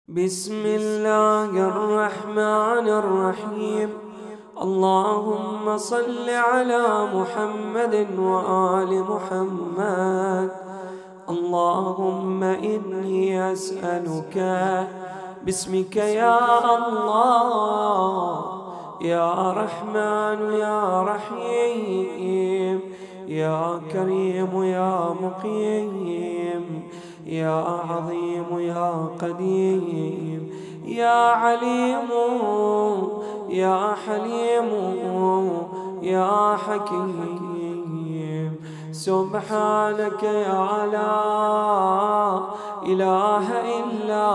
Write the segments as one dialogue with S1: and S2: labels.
S1: بسم الله الرحمن الرحيم. اللهم صل على محمد وآل محمد. اللهم إني أسألك باسمك يا الله، يا رحمن يا رحيم، يا كريم يا مقيم، يا عظيم يا قديم، يا عليم يا حليم يا حكيم. سبحانك يا لا إله إلا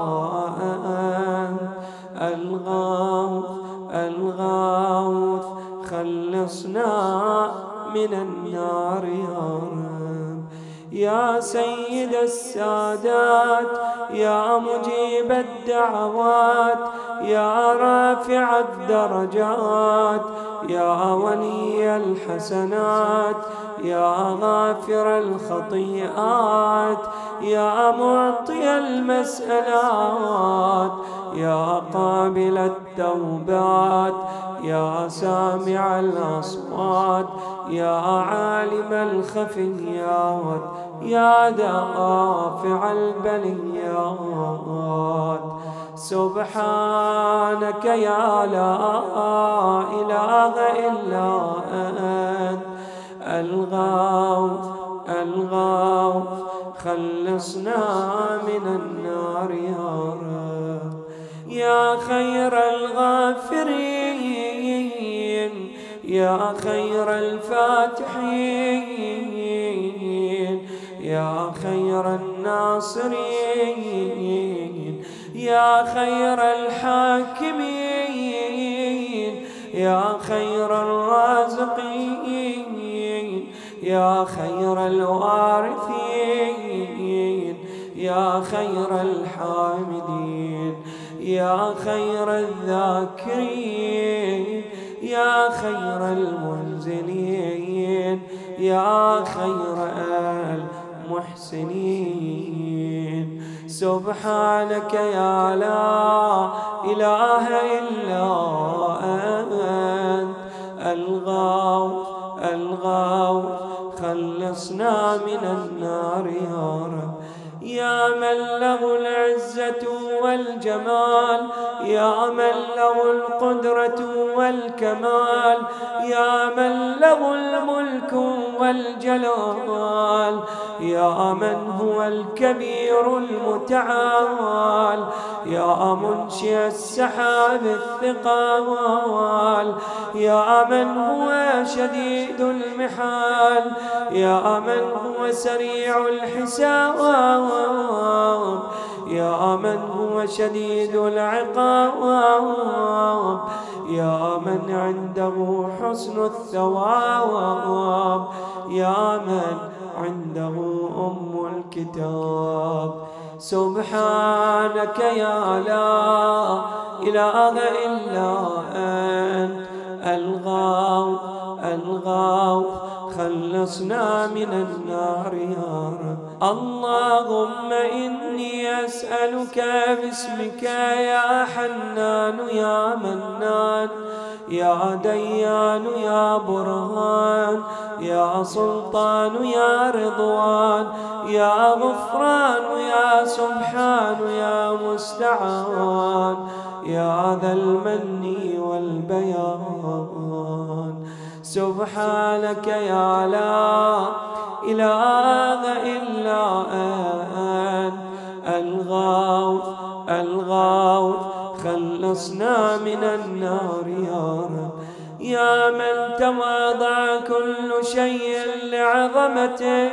S1: أنت الغوث الغوث، خلصنا من النار يا رب. يا سيد السادات، يا مجيب الدعوات، يا رافع الدرجات، يا ولي الحسنات، يا غافر الخطيئات، يا معطي المسألات، يا قابل التوبات، يا سامع الأصوات، يا عالم الخفيات، يا دافع البليات. سبحانك يا لا إله إلا أنت الغوث الغوث، خلصنا من النار يا رب. يا خير الغافرين، يا خير الفاتحين، يا خير الناصرين، يا خير الحاكمين، يا خير الرازقين، يا خير الوارثين، يا خير الحامدين، يا خير الذاكرين، يا خير المنزلين، يا خير المحسنين. سبحانك يا لا إله إلا أنت الغوث الغوث، خلصنا من النار يا رب. يا من له العزة والجمال، يا من له القدرة والكمال، يا من له الملك والجلال، يا من هو الكبير المتعال، يا منشئ السحاب الثقال، يا من هو شديد المحال، يا من هو سريع الحساب، يا من هو شديد العقاب، يا من عنده حسن الثواب، يا من عنده أم الكتاب. سبحانك يا لا إله إلا أنت الغوث الغوث، خلصنا من النار يا رب. اللهم إني أسألك باسمك يا حنان يا منان، يا ديان يا برهان، يا سلطان يا رضوان، يا غفران يا سبحان يا مستعان، يا ذا المن والبيان. سبحانك يا لا إله إلا أنت الغوث الغوث، خلصنا من النار يا رب. يا من تواضع كل شيء لعظمته،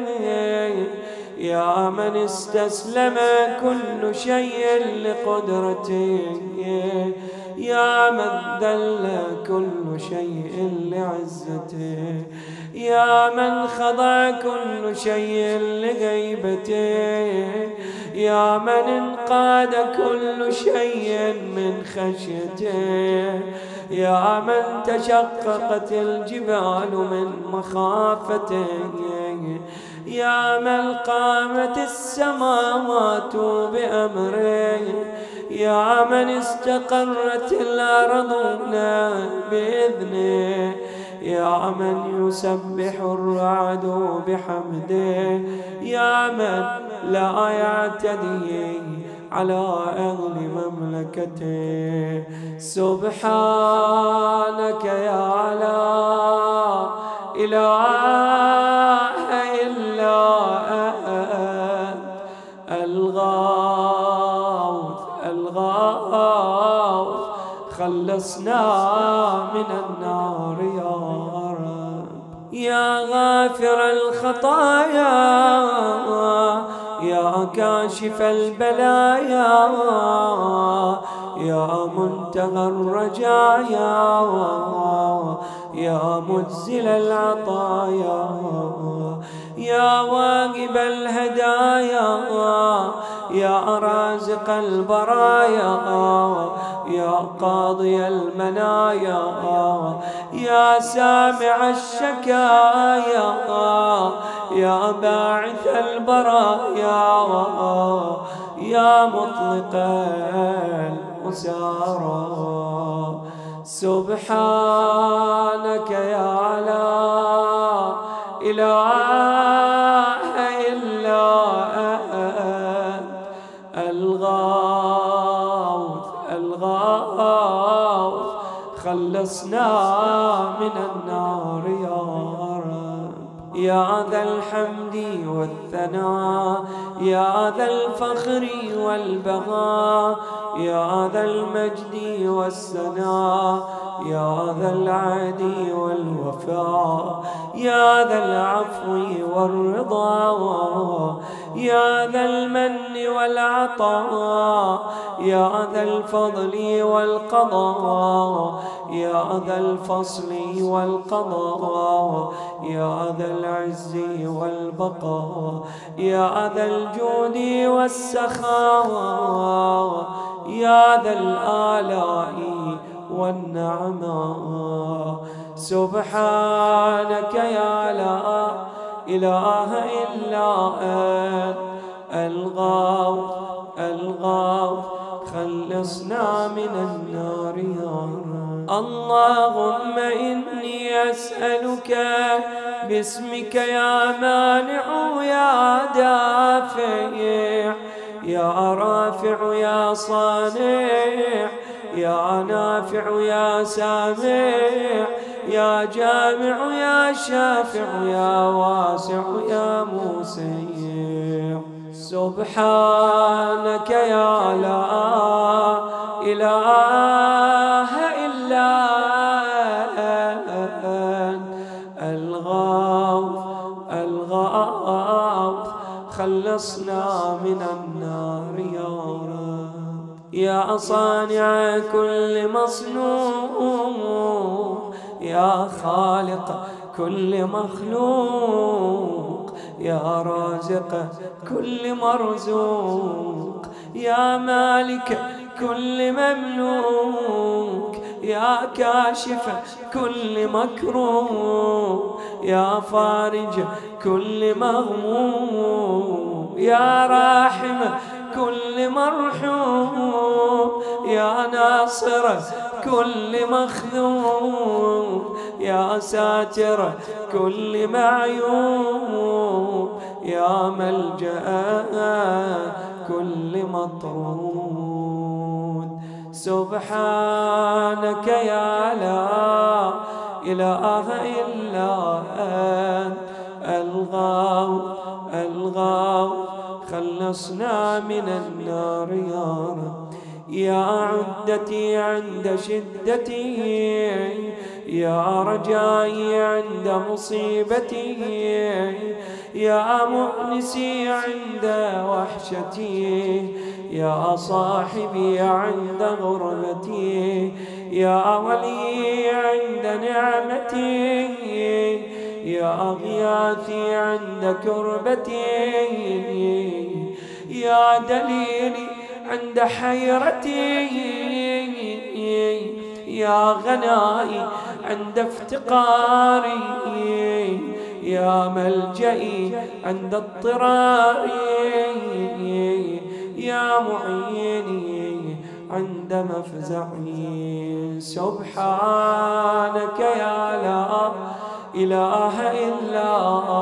S1: يا من استسلم كل شيء لقدرته، يا من ذل كل شيء لعزته، يا من خضع كل شيء لغيبته، يا من انقاد كل شيء من خشيته، يا من تشققت الجبال من مخافته، يا من قامت السماوات بأمره، يا من استقرت الأرضون بإذنه، يا من يسبح الرعد بحمده، يا من لا يعتدي على أهل مملكته. سبحانك يا لا إله إلا أنت الغوث الغوث، خلصنا من النار يا رب. يا غافر الخطايا، يا كاشف البلايا، يا منتهى الرجايا، يا مجزل العطايا، يا واهب الهدايا، يا رازق البرايا، يا قاضي المنايا، يا سامع الشكايا، يا باعث البرايا، يا مطلق الأسارى. سبحانك يا لا إله إلا أنت الغوث الغوث، خلصنا من النار يا رب. يا ذا الحمد والثناء، يا ذا الفخر والبهاء، يا ذا المجد والسناء، يا ذا العدل والوفاء، يا ذا العفو والرضا، يا ذا المن والعطاء، يا ذا الفضل والقضاء، يا ذا الفصل والقضاء، يا ذا العز والبقاء، يا ذا الجود والسخاء، يا ذا الآلاء والنعماء. سبحانك يا لا إله إلا أنت الغوث الغوث، خلصنا من النار يا رب. اللهم إني أسألك باسمك يا مانع يا دافع، يا رافع يا صانع، يا نافع يا سامع، يا جامع يا شافع، يا واسع يا موسع. سبحانك يا لا إله إلا أنت الغوث الغوث، خلصنا من النار يا رب. يا صانع كل مصنوع، يا خالق كل مخلوق، يا رازق كل مرزوق، يا مالك كل مملوك، يا كاشف كل مكروه، يا فارج كل مغموم، يا راحم كل مرحوم، يا ناصر كل مخذوم، يا ساتر كل معيوب، يا ملجأ كل مطرود. سبحانك يا لا إله إلا أنت الغوث الغوث، خلصنا من النار يا رب. يا عدتي عند شدتي، يا رجائي عند مصيبتي، يا مؤنسي عند وحشتي، يا صاحبي عند غربتي، يا ولي عند نعمتي، يا غياثي عند كربتي، يا دليلي عند حيرتي، يا غنائي عند افتقاري، يا ملجئي عند اضطراري، يا معيني عند مفزعي. سبحانك يا لا إله إلا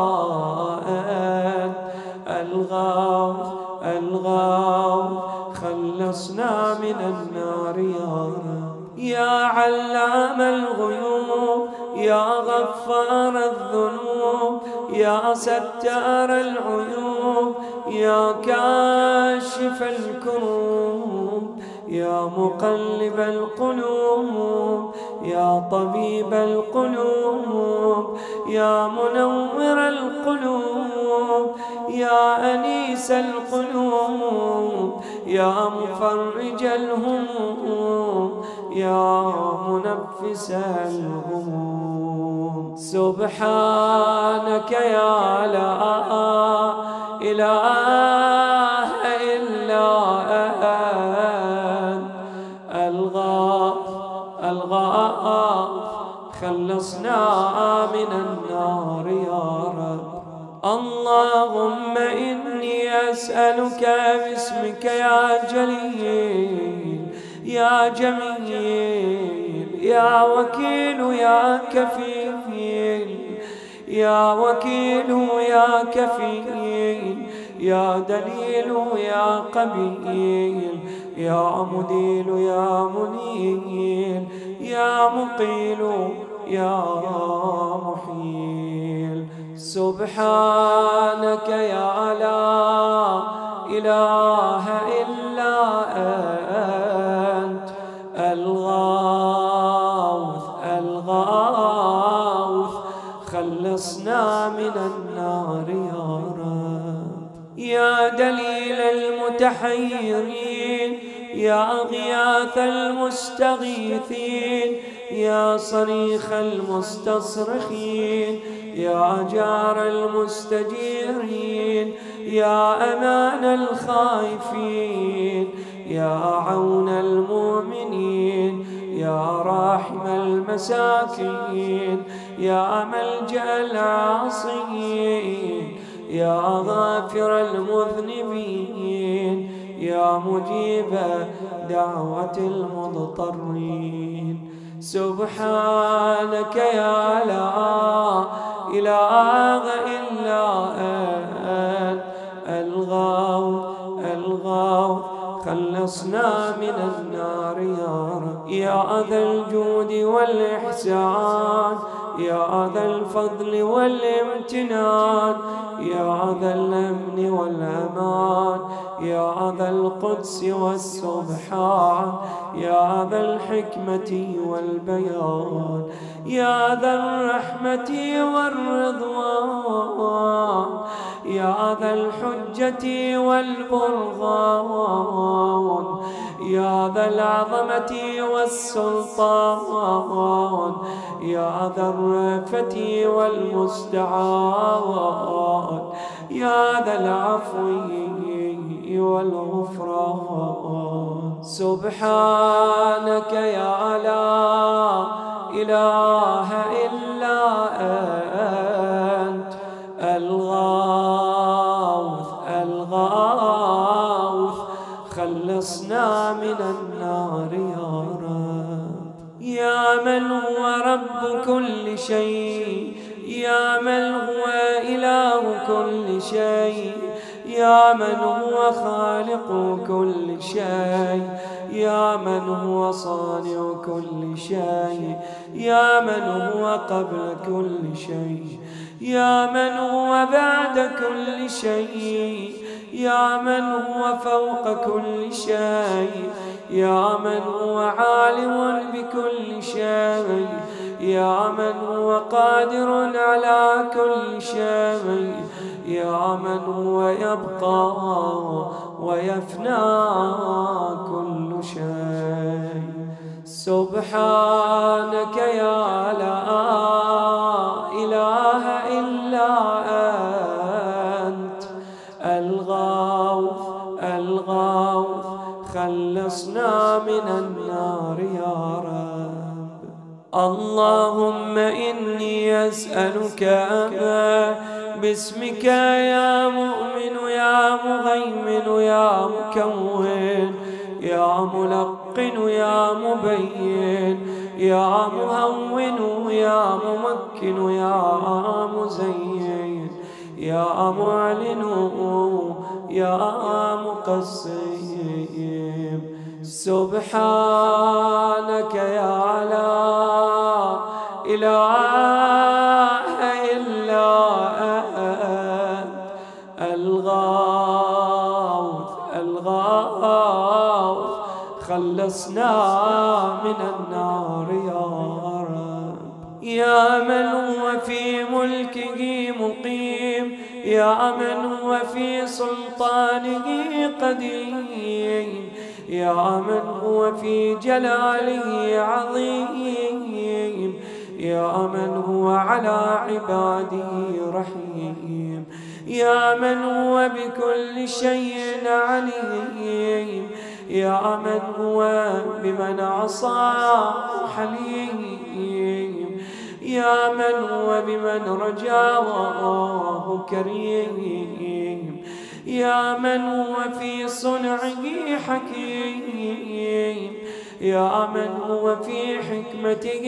S1: أنت الغوث الغوث، خلصنا من النار يا رب. يا علام الغيوب، يا غفار الذنوب، يا ستار العيوب، يا كاشف الكروب، يا مقلب القلوب، يا طبيب القلوب، يا منور القلوب، يا أنيس القلوب، يا مفرج الهموم، يا منفس الغموم. سبحانك يا لا إله إلا أنت الغوث الغوث، خلصنا من النار يا رب. اللهم إني أسألك باسمك يا جليل يا جميل يا وكيل يا كفيل، يا وكيل يا كفيل، يا دليل يا قبيل، يا مديل يا منيل، يا مقيل يا محيل. سبحانك يا لا إله إلا أنت الغوث الغوث، خلصنا من النار يا رب. يا دليل المتحيرين، يا غياث المستغيثين، يا صريخ المستصرخين، يا جار المستجيرين، يا أمان الخائفين، يا عون المؤمنين، يا راحم المساكين، يا ملجأ العاصين، يا غافر المذنبين، يا مجيب دعوة المضطرين. سبحانك يا لا إله إلا أنت الغوث الغوث، خلصنا من النار يا رب. يا ذا الجود والإحسان، يا ذا الفضل والامتنان، يا ذا الأمن والأمان، يا ذا القدس والسبحان، يا ذا الحكمة والبيان، يا ذا الرحمة والرضوان، يا ذا الحجة والبرهان، يا ذا العظمة والسلطان، يا ذا الرأفة والمستعان، يا ذا العفو والغفران. سبحانك يا لا إله إلا أنت الغوث الغوث، خلصنا من النار يا رب. يا من هو رب كل شيء، يا من هو إله كل شيء، يا من هو خالق كل شيء، يا من هو صانع كل شيء، يا من هو قبل كل شيء، يا من هو بعد كل شيء، يا من هو فوق كل شيء، يا من هو عالم بكل شيء، يا من هو قادر على كل شيء، يا من هو يبقى ويفنى كل شيء. سبحانك يا لا إله إلا أنت الغوث من النار يا رب. اللهم إني أسألك باسمك يا مؤمن يا مهيمن يا مكون يا ملقن يا مبين يا مهون يا ممكن يا مزين يا معلن يا مقسم. سبحانك يا لا إله إلا أنت الغوث الغوث خلصنا من النار يا رب. يا من هو في ملكه مقيم يا من هو في سلطانه قديم يا من هو في جلاله عظيم يا من هو على عباده رحيم يا من هو بكل شيء عليم يا من هو بمن عصاه حليم يا من هو بمن رجاه كريم يا من هو في صنعه حكيم يا من هو في حكمته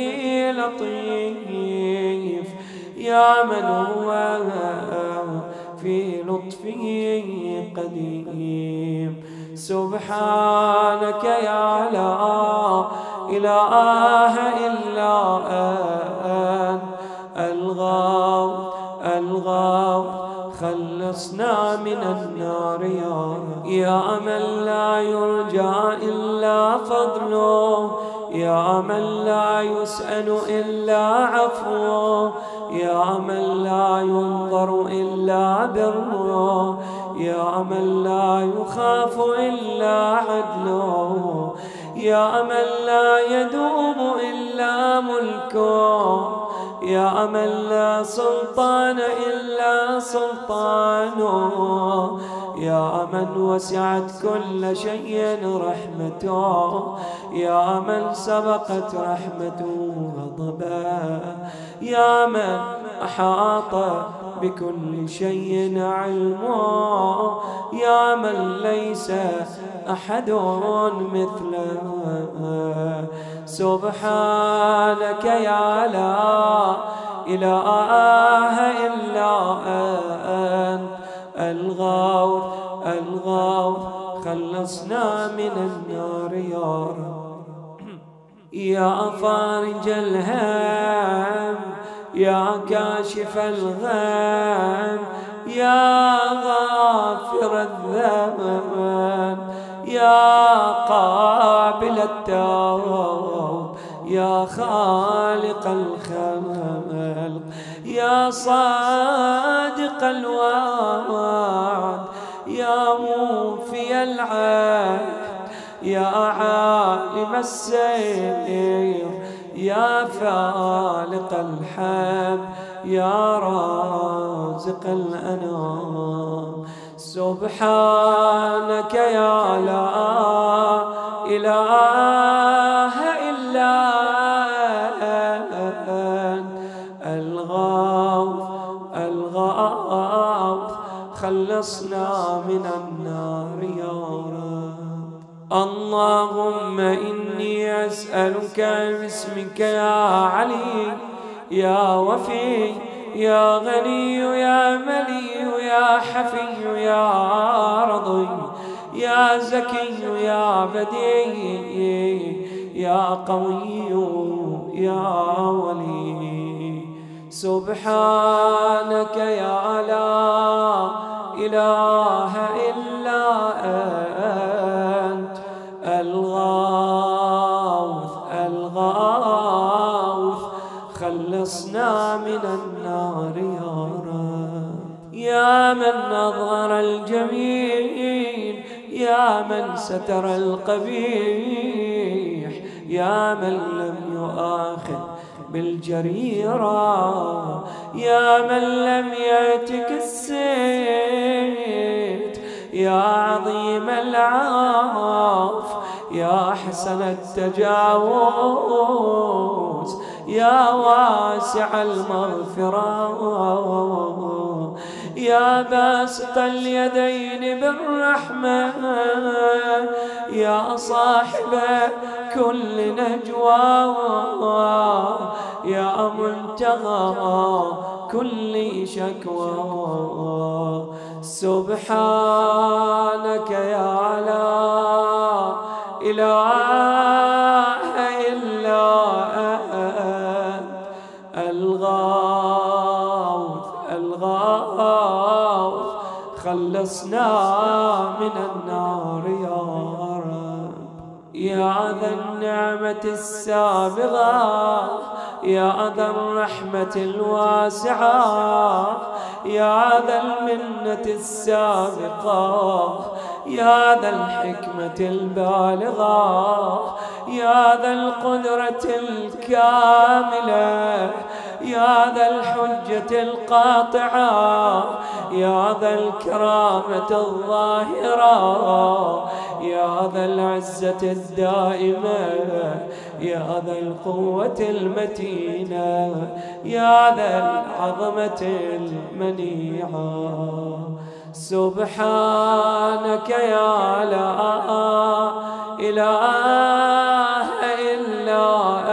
S1: لطيف يا من هو في لطفه قديم. سبحانك يا لا إله إلا أنت الغوث الغوث خلصنا من النار يا من لا يرجى إلا فضله يا من لا يسأل إلا عفوه يا من لا ينظر إلا بره يا من لا يخاف إلا عدله يا من لا يدوم إلا ملكه يا من لا سلطان إلا سلطانه يا من وسعت كل شيء رحمته يا من سبقت رحمته غضبه يا من أحاط بكل شيء علمه يا من ليس أحد مثله. سبحانك يا لا إله إلا أنت الغوث الغوث خلصنا من النار يا رب. يا فارج الهم يا كاشف الغم يا غافر الذنب يا قابل التوب يا خالق الخلق يا صادق الوعد يا موفي العهد يا عالم السير يا فالق الحب يا رازق الأنام. سبحانك يا لا إله إلا أنت الغوث الغوث خلصنا من النار يا رب. اللهم إني أسألك باسمك يا علي يا وفي يا غني يا ملي يا حفي يا رضي يا زكي يا بديع يا قوي يا ولي. سبحانك يا لا إله إلا أنت الغوث الغوث خلصنا من النار يا رب. يا من أظهر الجميل يا من ستر القبيح يا من لم يؤاخذ بالجريرة يا من لم يأتك السيد يا عظيم العفو يا حسن التجاوز يا واسع المغفرة يا باسط اليدين بالرحمة يا صاحب كل نجوى يا منتهى كل شكوى سبحانك يا لا إله إلا أنت الغوث خلصنا من النار يا رب يا ذا النعمة السابغة يا ذا الرحمة الواسعة يا ذا المنة السابقة يا ذا الحكمة البالغة يا ذا القدرة الكاملة يا ذا الحجة القاطعة يا ذا الكرامة الظاهرة يا ذا العزة الدائمة يا ذا القوة المتينة يا ذا العظمة المنيعة سبحانك يا لا إله إلا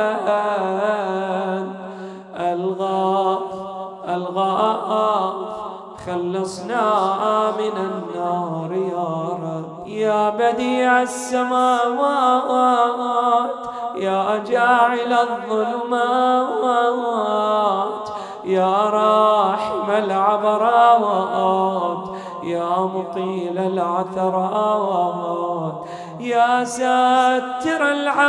S1: أنت الغوث خلصنا من النار يا رب يا بديع السماوات يا جاعل الظلمات يا راحم العبرات يا مقيل العثرات يا ساتر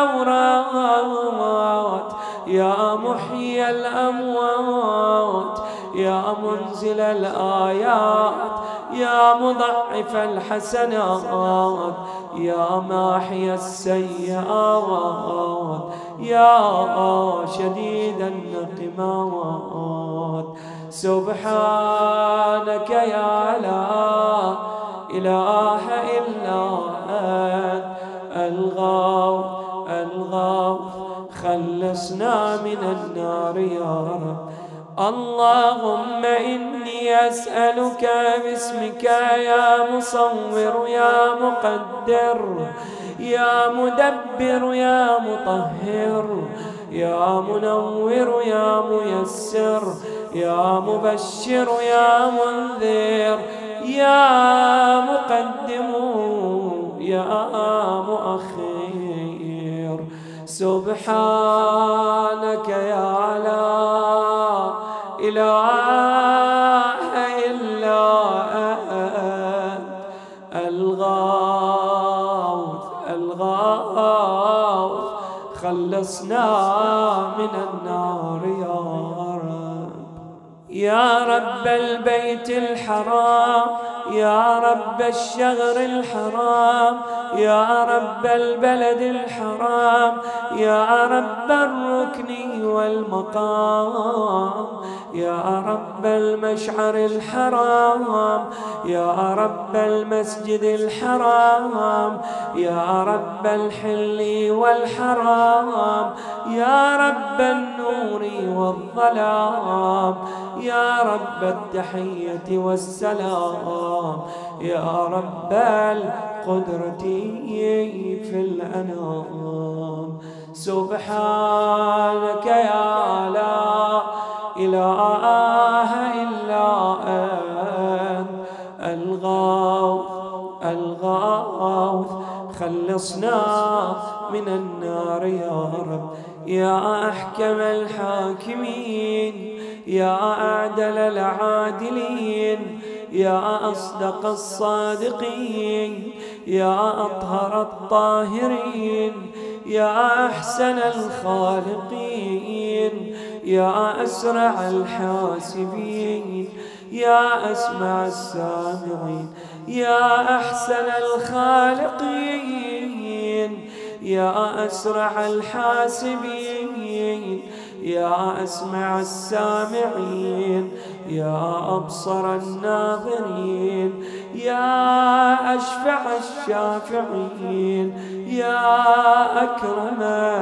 S1: العورات يا محيي الأموات يا منزل الآيات يا مضعف الحسنات يا ماحي السيئات يا شديد النقمات سبحانك يا لا إله إلا أنت الغوث خلصنا من النار يا رب اللهم إني أسألك باسمك يا مصور يا مقدر يا مدبر يا مطهر يا منور يا ميسر يا مبشر يا منذر يا مقدم يا مؤخر سبحانك يا لا إله إلا أنت الغوث خلصنا من النار يا رب يا رب البيت الحرام يا رب الشهر الحرام يا رب البلد الحرام يا رب الركن والمقام يا رب المشعر الحرام يا رب المسجد الحرام يا رب الحل والحرام يا رب النور والظلام يا رب التحية والسلام يا رب القدرة في الأنام سبحانك يا لا إله إلا أنت الغوث خلصنا من النار يا رب يا أحكم الحاكمين يا أعدل العادلين يا أصدق الصادقين يا أطهر الطاهرين يا أحسن الخالقين يا أسرع الحاسبين يا أسمع السامعين يا أحسن الخالقين يا أسرع الحاسبين يا أسمع السامعين يا أبصر الناظرين، يا أشفع الشافعين، يا أكرم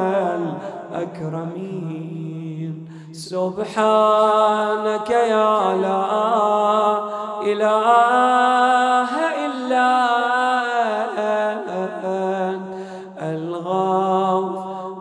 S1: الأكرمين. سبحانك يا لا إله إلا أنت الغوث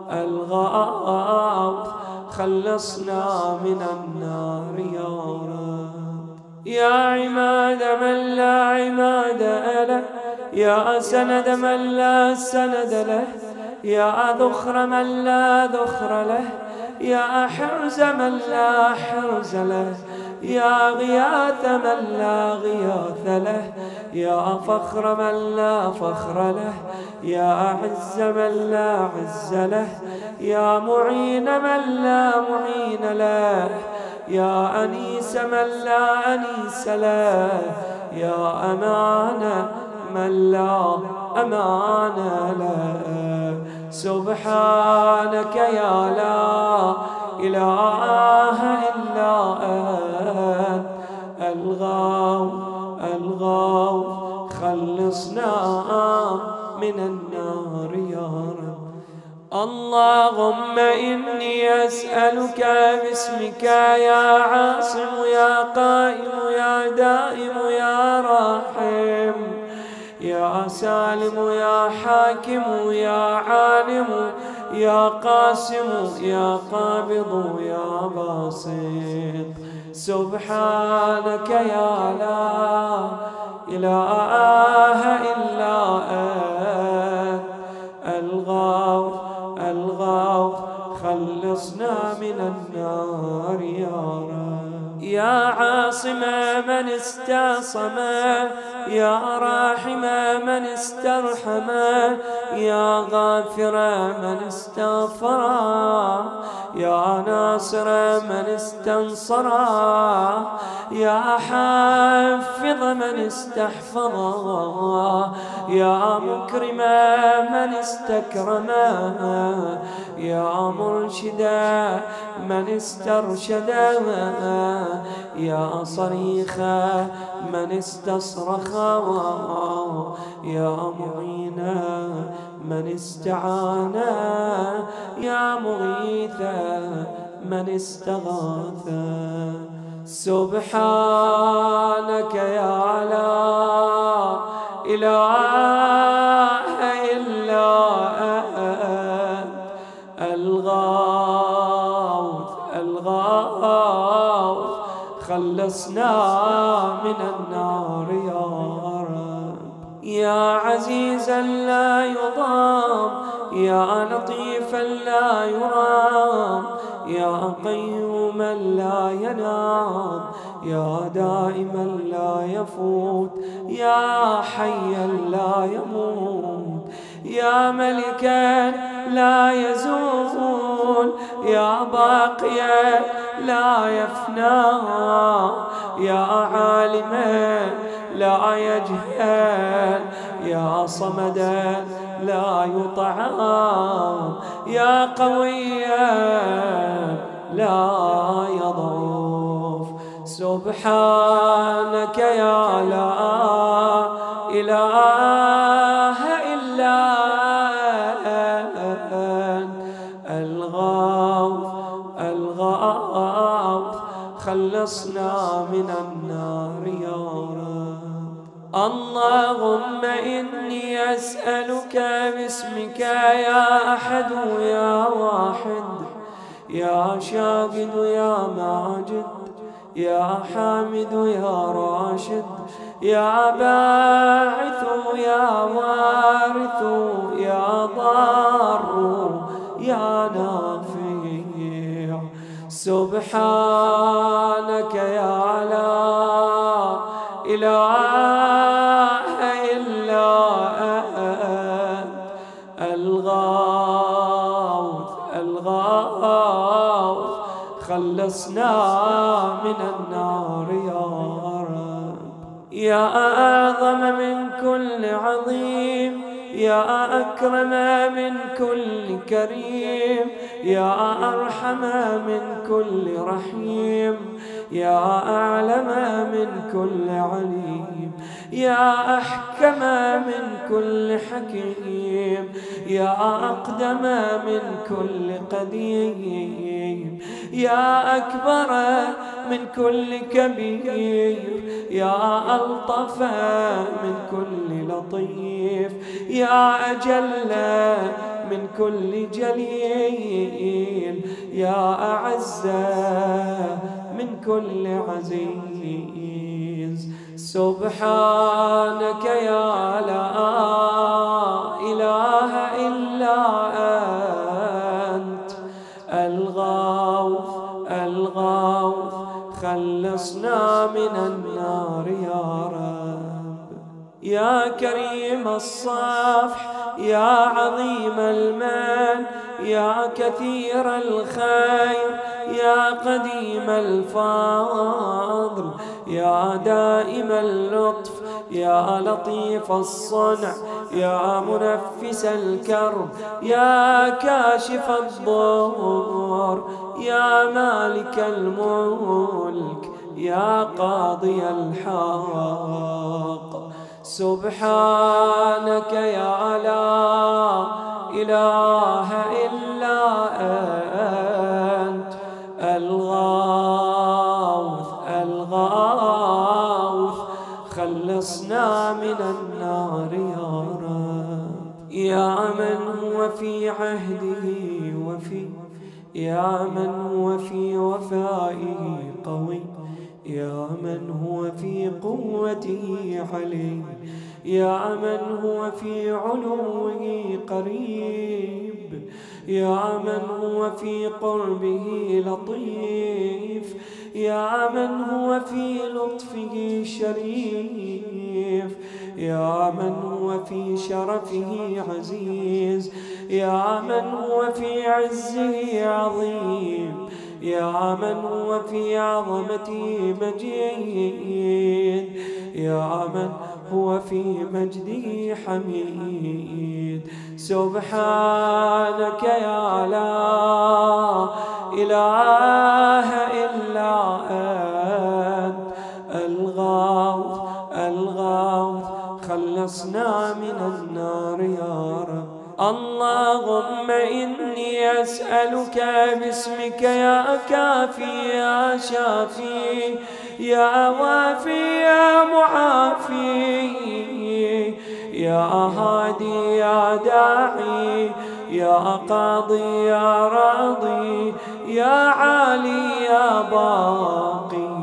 S1: الغوث، خلصنا من النار يا رب. يا عماد من لا عماد له، يا سند من لا سند له، يا ذخر من لا ذخر له، يا حرز من لا حرز له، يا غياث من لا غياث له، يا فخر من لا فخر له، يا عز من لا عز له، يا معين من لا معين له، يا أنيس من لا أنيس له، يا أمان من لا أمان له. سبحانك يا لا إله إلا أنت الغوث الغوث، خلصنا من النار يا رب. اللهم إني أسألك باسمك يا عاصم يا قائم يا دائم يا راحم يا سالم يا حاكم يا عالم يا قاسم يا قابض يا باسط. سبحانك يا لا إله إلا أنت الغوث الغوث، خلصنا من النار يا رب. يا عاصم من استعصم، يا راحم من استرحم، يا غافر من استغفر، يا ناصر من استنصر، يا حافظ من استحفظ، يا مكرم من استكرم، يا مرشد من استرشد، يا صريخ من استصرخ، يا معين من استعان، يا مغيث من استغاث. سبحانك يا لا إله إلا أنت الغوث الغوث، خلصنا من النار يا رب. يا عزيزا لا يضام، يا لطيفا لا يرام، يا قيوما لا ينام، يا دائما لا يفوت، يا حيا لا يموت، يا ملكا لا يزول، يا باقيا لا يفنى، يا عالما لا يجهل، يا صمدا لا يطعم، يا قويا لا يضعف. سبحانك يا لا إله إلا أنت الغوث الغوث، خلصنا من النار يا رب. اللهم إني أسألك باسمك يا أحد يا واحد، يا شاهد يا ماجد، يا حامد يا راشد، يا باعث يا وارث، يا ضار يا نافع. سبحانك يا لا إله إلا أنت الغوث الغوث، خلصنا من النار يا رب. يا أعظم من كل عظيم، يا أكرم من كل كريم، يا أرحم من كل رحيم، يا أعلم من كل عليم، يا أحكم من كل حكيم، يا أقدم من كل قديم، يا أكبر من كل كبير، يا ألطف من كل لطيف، يا أجل من كل جليل، يا أعز من كل عزيز. سبحانك يا لا إله إلا أنت الغوث الغوث، خلصنا من النار يا رب. يا كريم الصفح، يا عظيم المن، يا كثير الخير، يا قديم الفضل، يا دائم اللطف، يا لطيف الصنع، يا منفس الكرب، يا كاشف الضر، يا مالك الملك، يا قاضي الحق. سبحانك يا لا إله إلا أنت الغوث الغوث، خلصنا من النار يا رب. يا من هو في عهده وفي، يا من هو في وفائه قوي، يا من هو في قوته علي، يا من هو في علوه قريب، يا من هو في قربه لطيف، يا من هو في لطفه شريف، يا من هو في شرفه عزيز، يا من هو في عزه عظيم، يا من هو في عظمته مجيد، يا من هو في مجده حميد. سبحانك يا لا إله إلا أنت الغوث الغوث، خلصنا من النار يا رب. اللهم إني أسألك باسمك يا كافي يا شافي يا وافي يا معافي، يا هادي يا داعي يا قاضي يا راضي يا عالي يا باقي.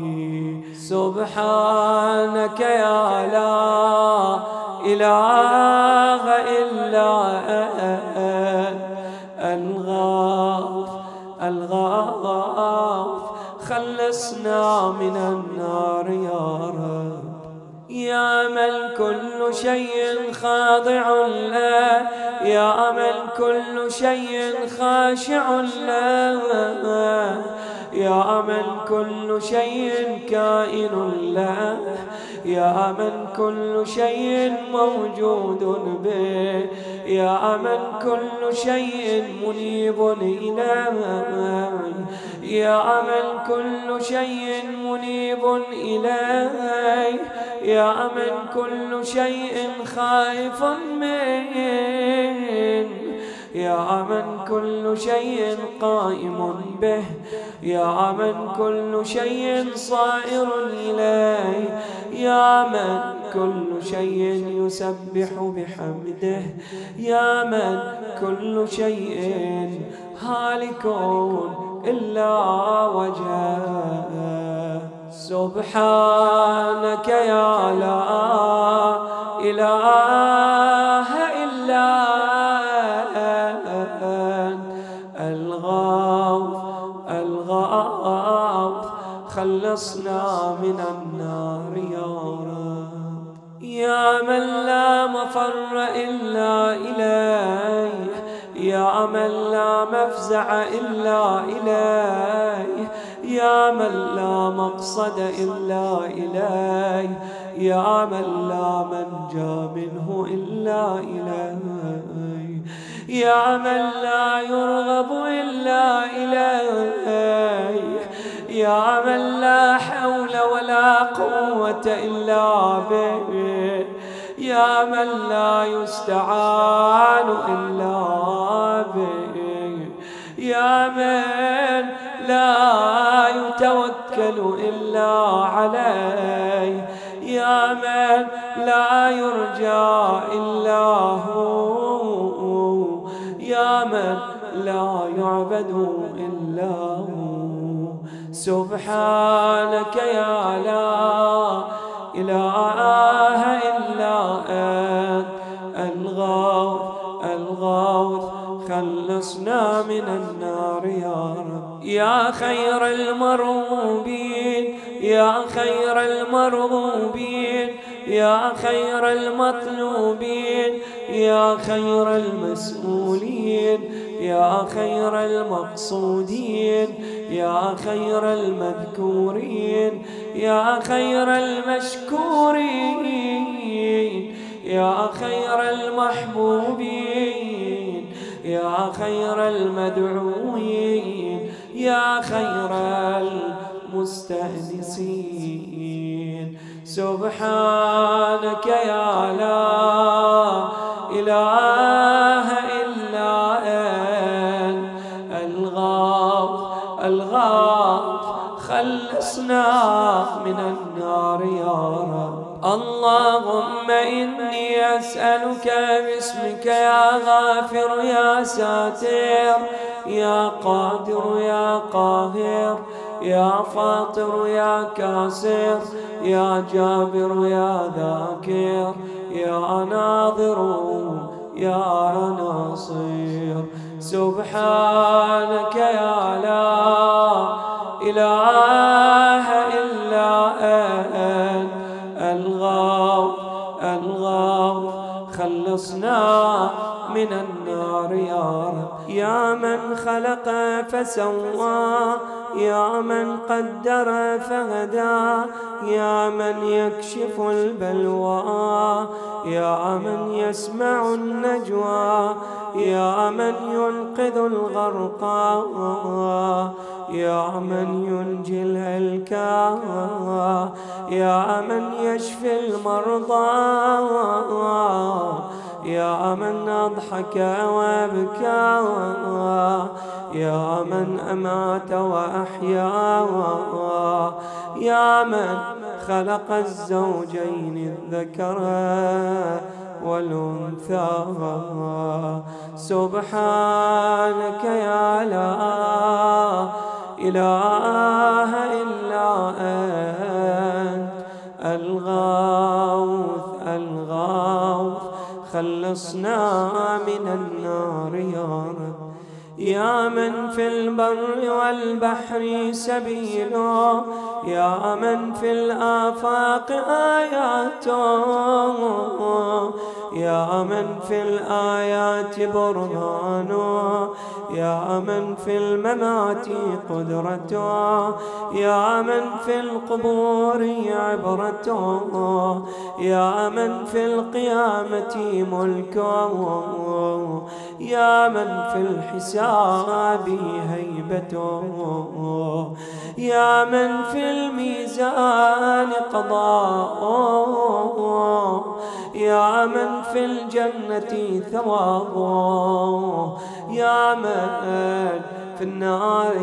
S1: سبحانك يا لا إله إلا أنت الغوث الغوث، خلصنا من النار يا رب. يا من كل شيء خاضع له، يا من كل شيء خاشع له، يا من كل شيء كائن له، يا من كل شيء موجود به، يا من كل شيء منيب إليه، يا من كل شيء منيب إليه، يا من كل شيء خائف منه، يا من كل شيء قائم به، يا من كل شيء صائر إليه، يا من كل شيء يسبح بحمده، يا من كل شيء هالك إلا وجهه. سبحانك يا لا إله إلا أنت الغوث الغوث، خلصنا من النار يا رب. يا من لا مفر إلا إليه، يا من لا مفزع إلا إليه، يا من لا مقصد إلا إليه، يا من لا منجى منه إلا إليه، يا من لا يرغب إلا إليه، يا من لا حول ولا قوة إلا به، يا من لا يستعان إلا به، يا من لا يتوكل إلا عليه، يا من لا يرجى إلا هو، يا من لا يعبد إلا هو. سبحانك يا لا إله إلا أنت الغوث الغوث، خلصنا من النار يا رب. يا خير المرغوبين، يا خير المرغوبين، يا خير المطلوبين، يا خير المسؤولين، يا خير المقصودين، يا خير المذكورين، يا خير المشكورين، يا خير المحبوبين، يا خير المدعوين، يا خير المستأنسين. سبحانك يا لا إله إلا أنت الغوث الغوث، خلصنا من النار يا رب. اللهم إني أسألك باسمك يا غافر يا ساتر يا قادر يا قاهر يا فاطر يا كاسر يا جابر يا ذاكر يا ناظر يا ناصر. سبحانك يا لا إله إلا أنت الغوث الغوث، خلصنا من النار يا رب. يا من خلق فسوى، يا من قدر فهدى، يا من يكشف البلوى، يا من يسمع النجوى، يا من ينقذ الغرقى، يا من ينجي الهلكى، يا من يشفي المرضى، يا من أضحك وأبكى، يا من أمات وأحيا، يا من خلق الزوجين الذكر والأنثى. سبحانك يا لا إله إلا أنت الغوث الغوث، خلصنا من النار يا رب. يا من في البر والبحر سبيله، يا من في الآفاق آياته، يا من في الآيات برهانه، يا من في الممات قدرته، يا من في القبور عبرته، يا من في القيامة ملكه، يا من في الحساب هيبته، يا من في الميزان قضاءه، يا من في الجنة ثوابه، يا من في النار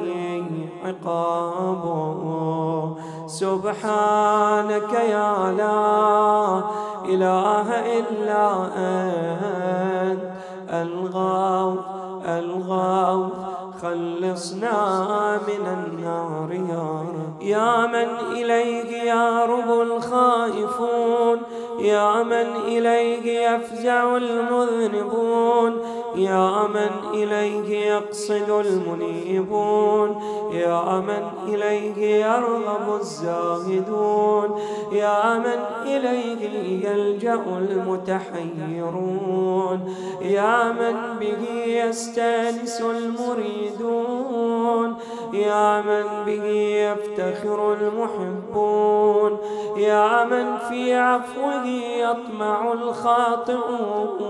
S1: عقابه. سبحانك يا لا إله إلا أنت الغوث الغوث، خلصنا من النار يا رب. يا من إليه يهرب الخائفون، يا من إليه يفزع المذنبون، يا من إليه يقصد المنيبون، يا من إليه يرغب الزاهدون، يا من إليه يلجأ المتحيرون، يا من به يستانس المريدون، يا من به يفتخر المحبون، يا من في عفوه يطمع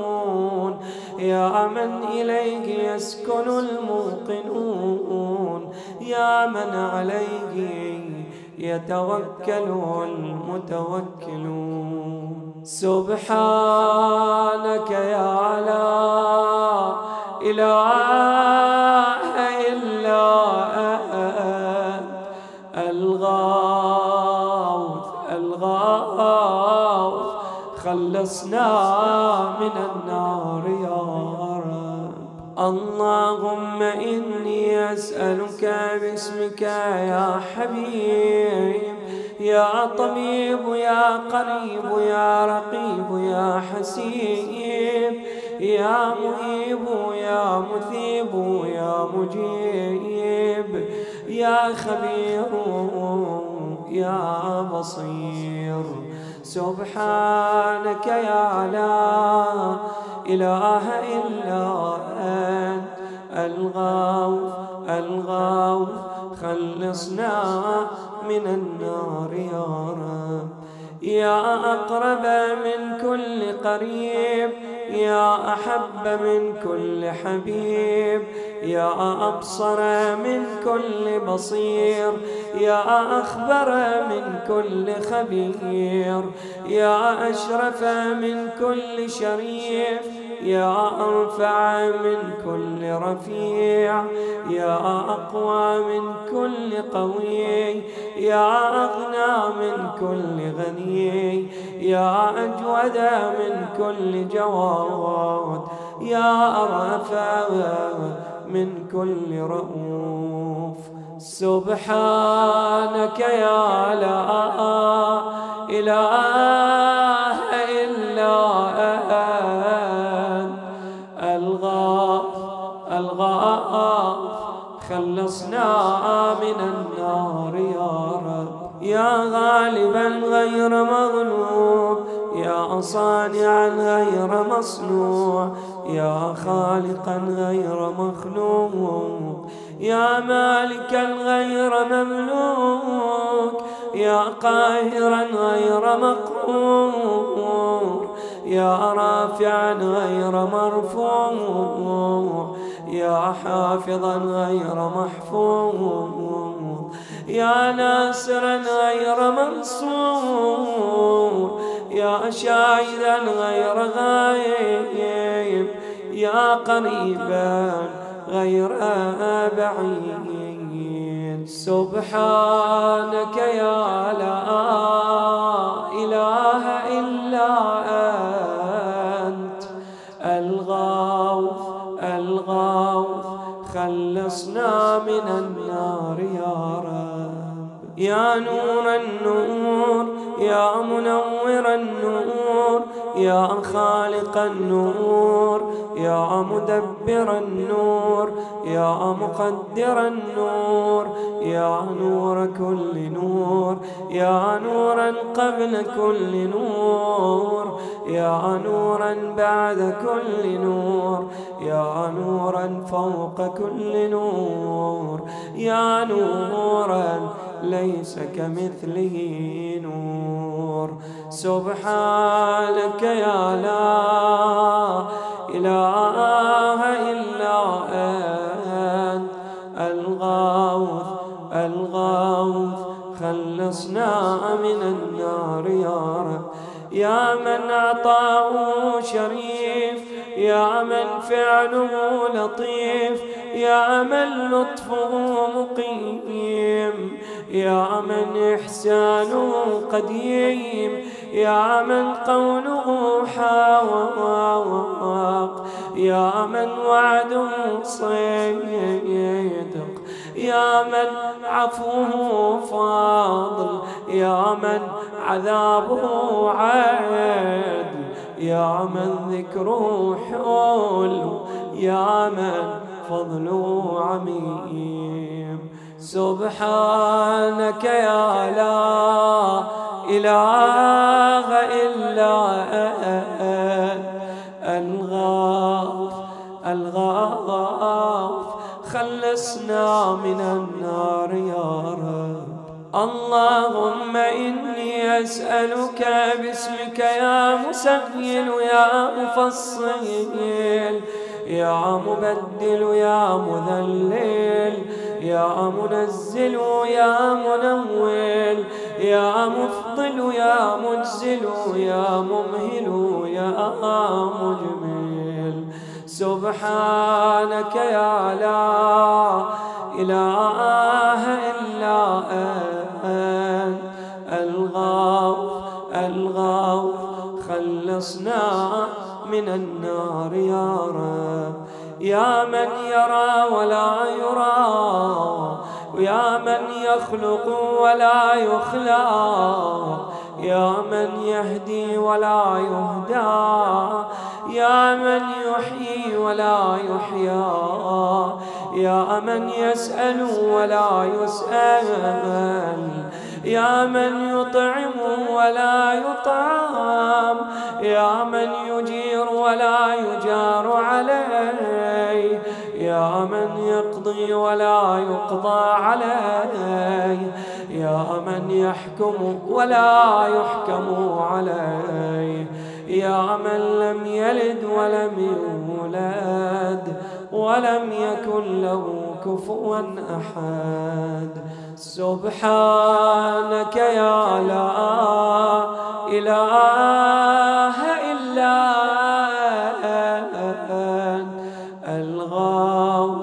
S1: الخاطئون، يا من إليه يسكن الموقنون، يا من عليه يتوكل المتوكلون. سبحانك يا لا إله إلا أنت الغوث الغوث خلصنا من النار يا رب. اللهم إني أسألك باسمك يا حبيب يا طبيب يا قريب يا رقيب يا حسيب يا مهيب يا مثيب يا مجيب يا خبير يا بصير. سبحانك يا لا إله إلا أنت الغوث الغوث خلصنا من النار يا رب. يا أقرب من كل قريب يا أحب من كل حبيب يا أبصر من كل بصير يا أخبر من كل خبير يا أشرف من كل شريف يا أرفع من كل رفيع يا أقوى من كل قوي يا أغنى من كل غني يا أجود من كل جواد يا أرفع من كل رؤوف. سبحانك يا لا إله إلا أنت الغوث الغوث خلصنا من النار يا رب. يا غالبا غير مغلوب يا صانعا غير مصنوع يا خالقا غير مخلوق يا مالكا غير مملوك يا قاهرا غير مقهور يا رافعا غير مرفوع يا حافظا غير محفوظ يا ناصرا غير منصور يا شاهدا غير غائب يا قريبا غير بعيد. سبحانك يا لا إله إلا أنت الغوث الغوث خلصنا من النار يا رب. يا نور النور يا منور النور يا خالق النور يا مدبر النور يا مقدر النور يا نور كل نور يا نورا قبل كل نور يا نورا بعد كل نور يا نورا فوق كل نور يا نورا ليس كمثله نور. سبحانك يا لا إله إلا أنت الغوث الغوث خلصنا من النار يا رب. يا من عطاؤه شريف يا من فعله لطيف يا من لطفه مقيم يا من إحسانه قديم يا من قوله حق يا من وعده صدق يا من عفوه فاضل يا من عذابه عدل يا من ذكره حلو يا من فضله عميم. سبحانك يا لا إله إلا أنت الغوث الغوث خلصنا من النار يا رب. اللهم إني أسألك باسمك يا مسهل يا مفصل يا مبدل يا مذلل، يا منزل يا منول، يا مفضل يا مجزل، يا ممهل يا مجمل. سبحانك يا لا إله إلا أنت الغوث الغوث، خلصنا من النار يا رب. يا من يرى ولا يرى، ويا من يخلق ولا يخلق، يا من يهدي ولا يهدى، يا من يحيي ولا يحيى، يا من يسأل ولا يسأل، يا من يطعم ولا يطعم، يا من يجير ولا يجار عليه، يا من يقضي ولا يقضى عليه، يا من يحكم ولا يحكم عليه، يا من لم يلد ولم يولد ولم يكن له كفوا أحد. سبحانك يا لا إله إلا أنت الغوث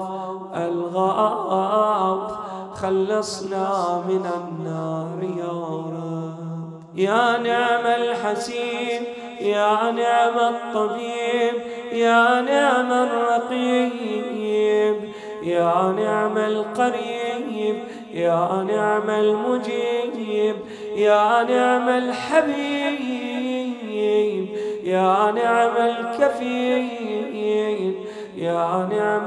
S1: الغوث، خلصنا من النار يا رب. يا نعم الحسيب، يا نعم الطبيب، يا نعم الرقيب، يا نعم القريب، يا نعم المجيب، يا نعم الحبيب، يا نعم الكفيل، يا نعم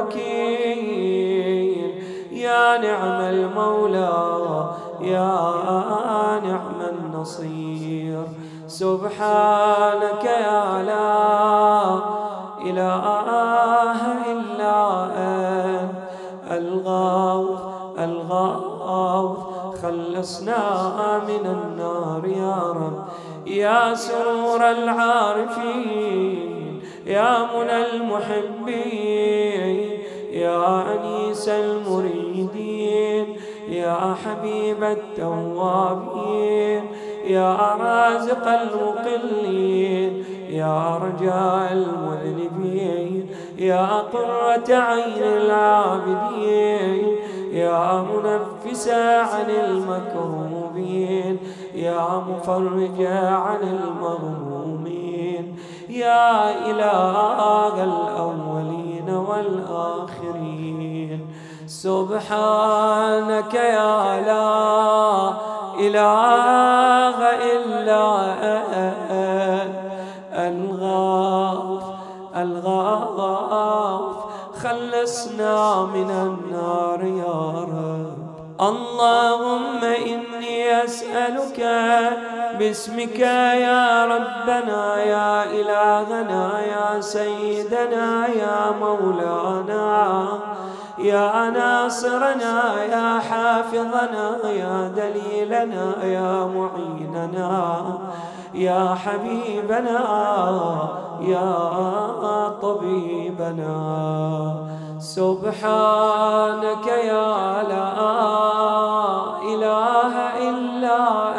S1: الوكيل، يا نعم المولى، يا نعم النصير. سبحانك يا لا إله إلا أنت الغوث الغوث، خلصنا من النار يا رب. يا سرور العارفين، يا منى المحبين، يا أنيس المريدين، يا حبيب التوابين، يا رازق المقلين، يا رجاء المذنبين، يا قرة عين العابدين، يا منفس عن المكروبين، يا مفرج عن المغمومين، يا إله الأولين والآخرين. سبحانك يا لا إله إلا أنت الغوث الغوث، خلصنا من النار يا رب. اللهم إني أسألك باسمك يا ربنا يا إلهنا يا سيدنا يا مولانا يا ناصرنا يا حافظنا يا دليلنا يا معيننا يا حبيبنا يا طبيبنا. سبحانك يا لا إله إلا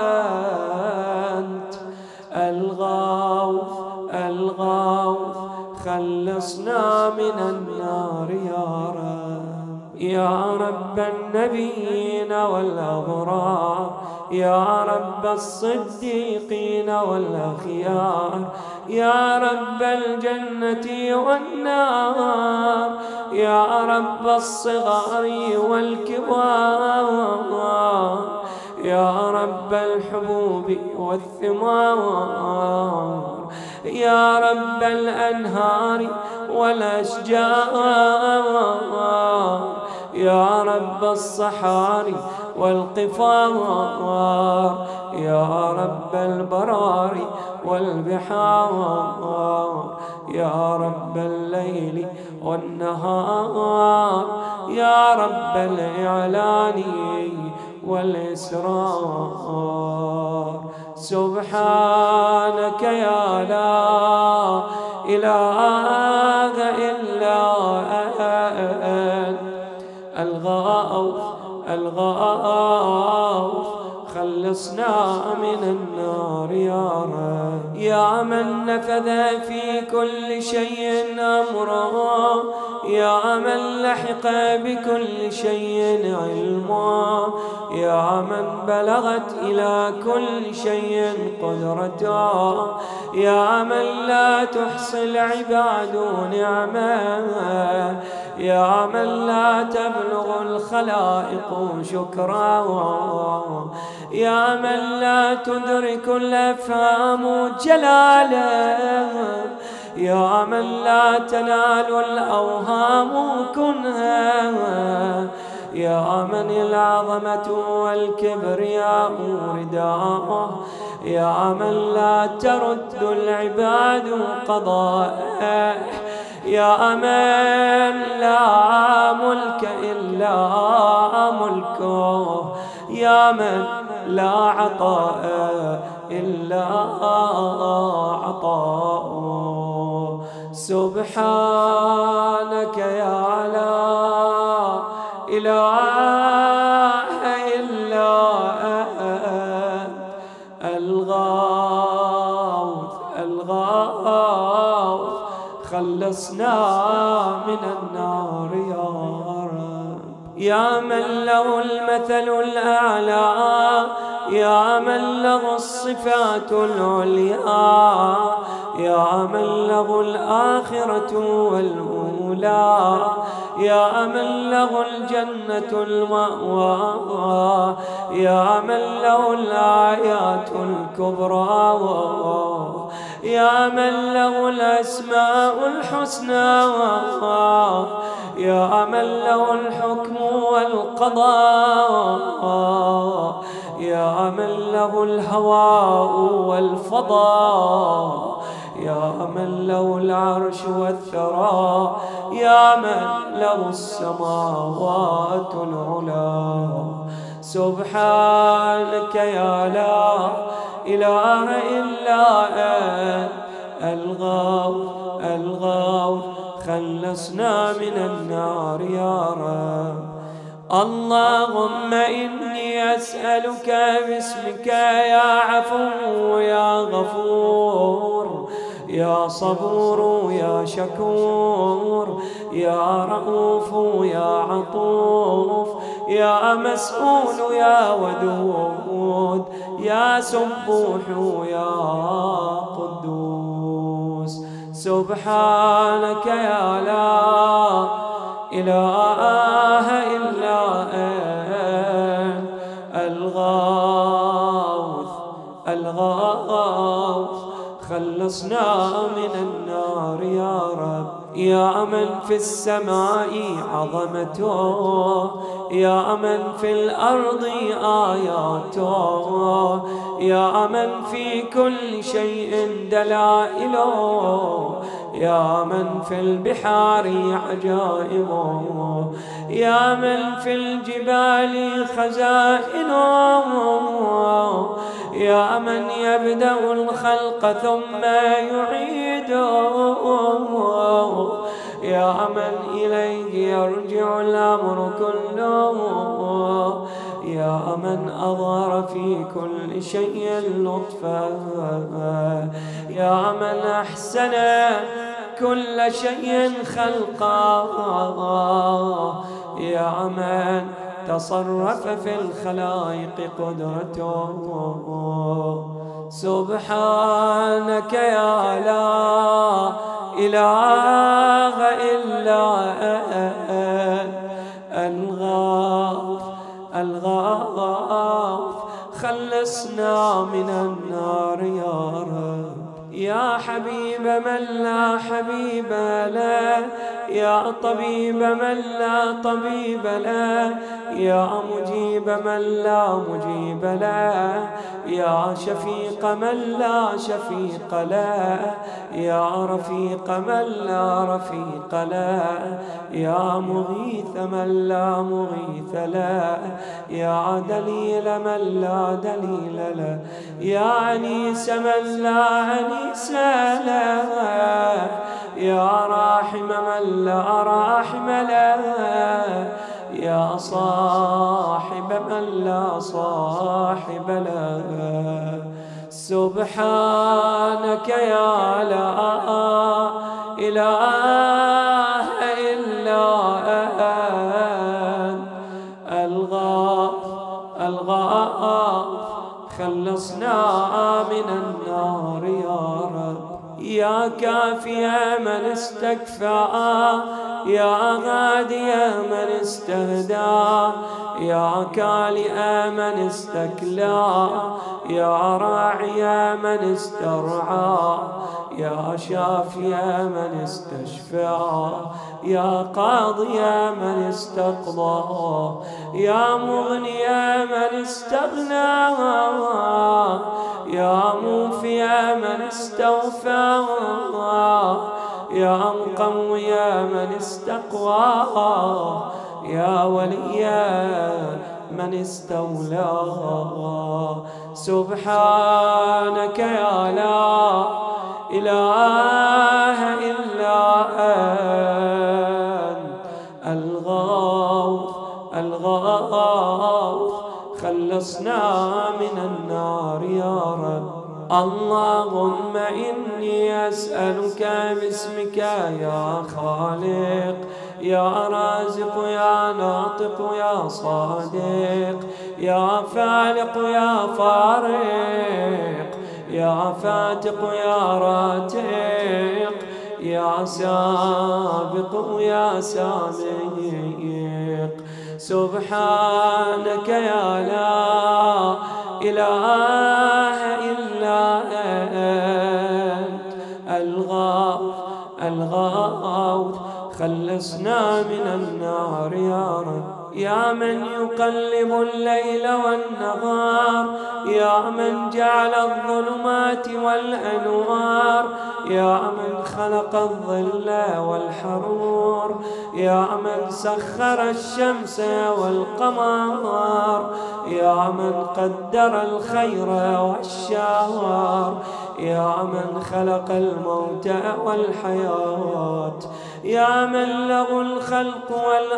S1: أنت الغوث الغوث، خلصنا من النار يا رب. يا رب النبيين والأبرار، يا رب الصديقين والأخيار، يا رب الجنة والنار، يا رب الصغار والكبار، يا رب الحبوب والثمار، يا رب الأنهار والأشجار، يا رب الصحاري والقفار، يا رب البرار والبحار، يا رب الليل والنهار، يا رب الإعلان والإسرار. سبحانك يا لا إله إلا الغوث خلصنا من النار يا رب. يا من نفذ في كل شيء أمره، يا من لحق بكل شيء علما، يا من بلغت إلى كل شيء قدرته، يا من لا تحصي العباد نعمه، يا من لا تبلغ الخلائق شكرا، يا من لا تدرك الأفهام جلاله، يا من لا تنال الأوهام كنها، يا من العظمة والكبرياء رداءه، يا من لا ترد العباد قضاءه، يا من لا ملك إلا ملكه، يا من لا عطاء إلا عطاؤه. سبحانك يا لا إله إلا أنت الغوث الغوث خلصنا من النار يا رب. يا من له المثل الأعلى، يا من له الصفات العليا، يا من له الآخرة والأولى، يا من له الجنة المأوى، يا من له الآيات الكبرى، يا من له الأسماء الحسنى، يا من له الحكم والقضاء، يا من له الهواء والفضاء، يا من له العرش والثرى، يا من له السماوات العلى. سبحانك يا لا إله إلا أنت الغوث الغوث خلصنا من النار يا رب. اللهم إني أسألك باسمك يا عفو يا غفور يا صبور يا شكور يا رؤوف يا عطوف يا مسؤول يا ودود يا سبوح يا قدوس. سبحانك يا لا إله إلا أنت الغوث الغوث خلصنا من النار يا رب. يا من في السماء عظمته، يا من في الأرض آياته، يا من في كل شيء دلائله، يا من في البحار عجائبه، يا من في الجبال خزائنه، يا من يبدأ الخلق ثم يعيده، يا من إليه يرجع الأمر كله، يا من أظهر في كل شيء لطفا، يا من أحسن كل شيء خلقا، يا من تصرف في الخلائق قدرته. سبحانك يا لا إله إلا أنت الغوث الغوث خلصنا من النار يا رب. يا حبيب من لا حبيب له، يا طبيب من لا طبيب له، يا مجيب من لا مجيب له، يا شفيق من لا شفيق له، يا رفيق من لا رفيق له، يا مغيث من لا مغيث له، يا دليل من لا دليل له، يا أنيس من لا أنيس له، يا راحم من لا راحم له، يا صاحب من لا صاحب له. سبحانك يا لا إله إلا أنت الغاف خلصنا من النار يا رب. يا كافي من استكفى، يا غادي من استهدى، يا كالئ من استكلى، يا راعي من استرعى، يا شافي من استشفى، يا قاضي من استقضى، يا مغني من استغنى، يا موفي من استوفى، يا مقوي من استقوى، يا ولي من استولى. سبحانك يا لا إله إلا أنت الغوث خلصنا من النار يا رب. اللهم إني أسألك باسمك يا خالق، يا رازق، يا ناطق، يا صادق، يا فالق، يا فارق، يا فاتق، يا راتق، يا سابق، يا سابق. سبحانك يا لا إله إلا أنت الغوث خلصنا من النار يا رب. يا من يقلب الليل والنهار، يا من جعل الظلمات والأنوار، يا من خلق الظل والحرور، يا من سخر الشمس والقمر، يا من قدر الخير والشر، يا من خلق الموت والحياة، يا من له الخلق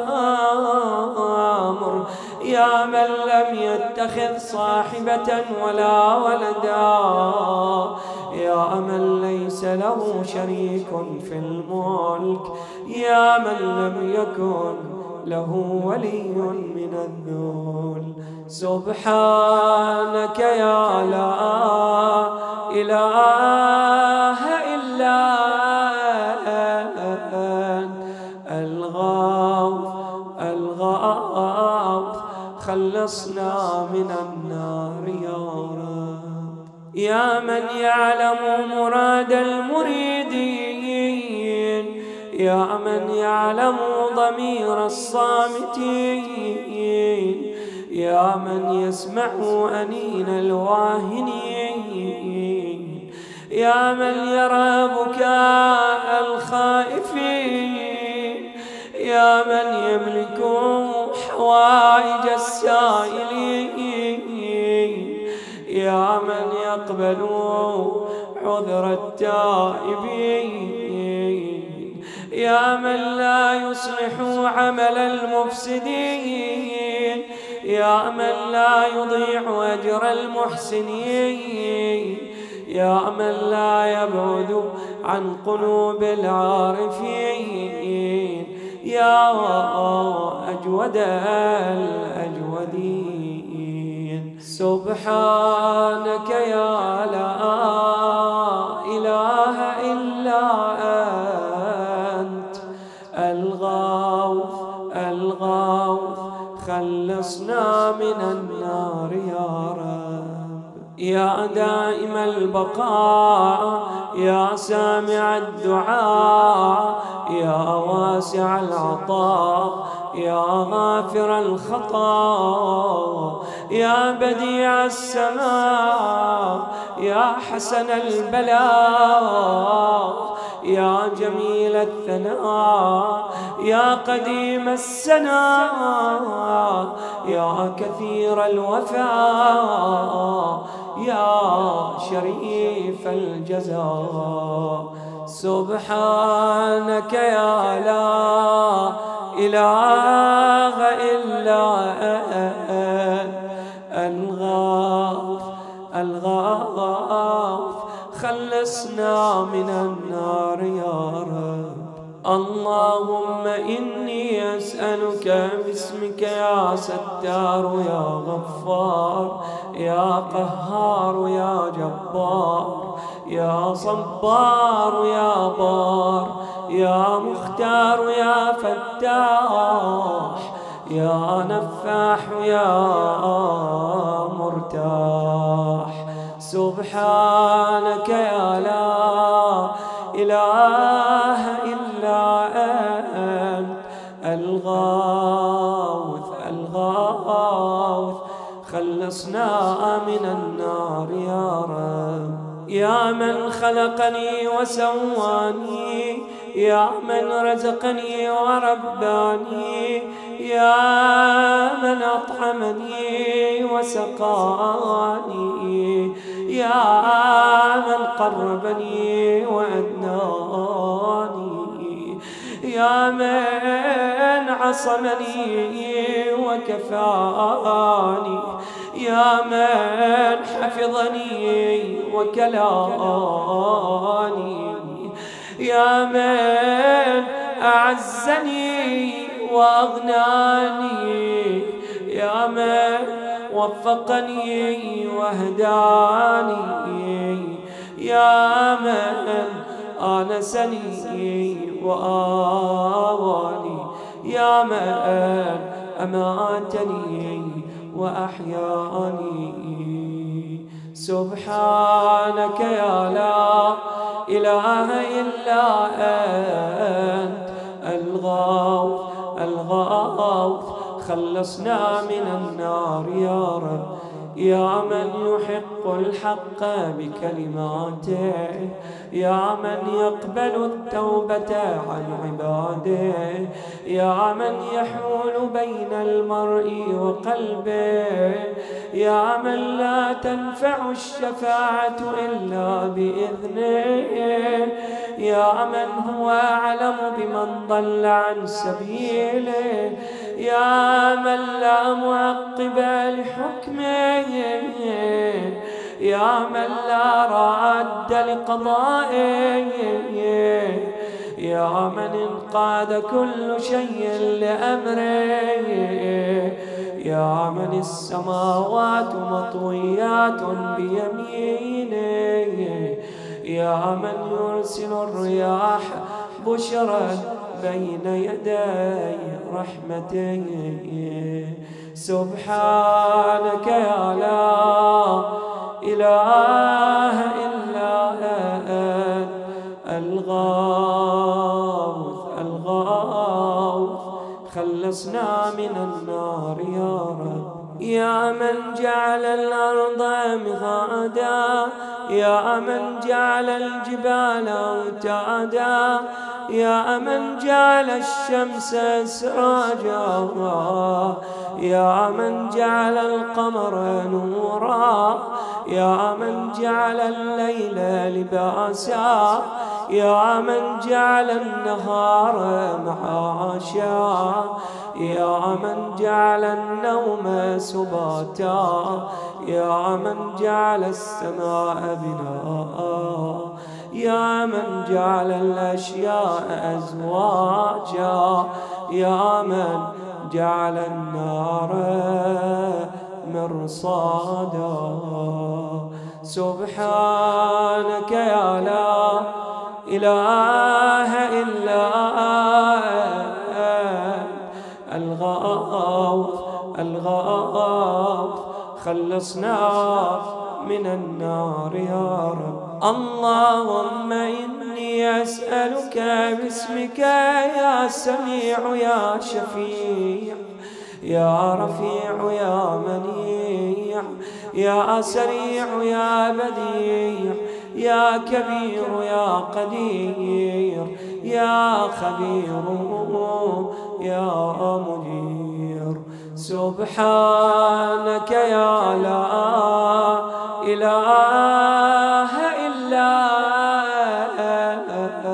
S1: والأمر، يا من لم يتخذ صاحبة ولا ولدا، يا من ليس له شريك في الملك، يا من لم يكن له ولي من الذل. سبحانك يا لا إله إلا أنت الغوث خلصنا من النار يا رب. يا من يعلم مراد المريدين، يا من يعلم ضمير الصامتين، يا من يسمع أنين الواهنين، يا من يرى بكاء الخائفين، يا من يملك حوائج السائلين، يا من يقبل عذر التائبين، يا من لا يصلح عمل المفسدين، يا من لا يضيع أجر المحسنين، يا من لا يبعد عن قلوب العارفين، يا أجود الأجودين. سبحانك يا لا إله إلا أنت الغوث خلصنا من النار يا رب. يا دائم البقاء، يا سامع الدعاء، يا واسع العطاء، يا غافر الخطا، يا بديع السماء، يا حسن البلاء، يا جميل الثناء، يا قديم السناء، يا كثير الوفاء، يا شريف الجزاء. سبحانك يا لا إله إلا أنت الغوث الغوث خلصنا من النار يا رب. اللهم إني أسألك باسمك يا ستار يا غفار يا قهار يا جبار يا صبار يا بار يا مختار يا فتاح يا نفاح يا مرتاح. سبحانك يا لا إله إلا أنت الغوث الغوث خلصنا من النار يا رب. يا من خلقني وسواني يا من رزقني ورباني يا من أطعمني وسقاني يا من قربني وأدناني يا من عصمني وكفاني يا من حفظني وكلاني يا من أعزني وأغناني يا من وفقني وهداني يا من آنسني وآواني يا من أماتني وأحياني. سبحانك يا لا إله إلا أنت الغوث الغوث خلصنا من النار يا رب. يا من يحق الحق بكلماته يا من يقبل التوبة عن عباده يا من يحول بين المرء وقلبه يا من لا تنفع الشفاعة إلا بإذنه يا من هو أعلم بمن ضل عن سبيله يا من لا معقب لحكمه يا من لا راد لقضائه يا من انقاد كل شيء لأمره يا من السماوات مطويات بيمينه يا من يرسل الرياح بشرا بين يدي رحمته. سبحانك يا لا إله إلا أنت الغوث الغوث خلصنا من النار يا رب. يا من جعل الأرض مهادا يا من جعل الجبال أوتادا يا من جعل الشمس سراجا يا من جعل القمر نورا يا من جعل الليل لباسا يا من جعل النهار معاشا يا من جعل النوم سباتا يا من جعل السماء بناء يا من جعل الأشياء أزواجا يا من جعل النار مرصادا. سبحانك يا لا إله إلا الغوث الغوث خلصنا من النار يا رب. اللهم إني أسألك باسمك يا سميع يا شفيع يا رفيع يا منيع يا سريع يا بديع يا كبير يا قدير يا خبير يا مجير. سبحانك يا لا إله إلا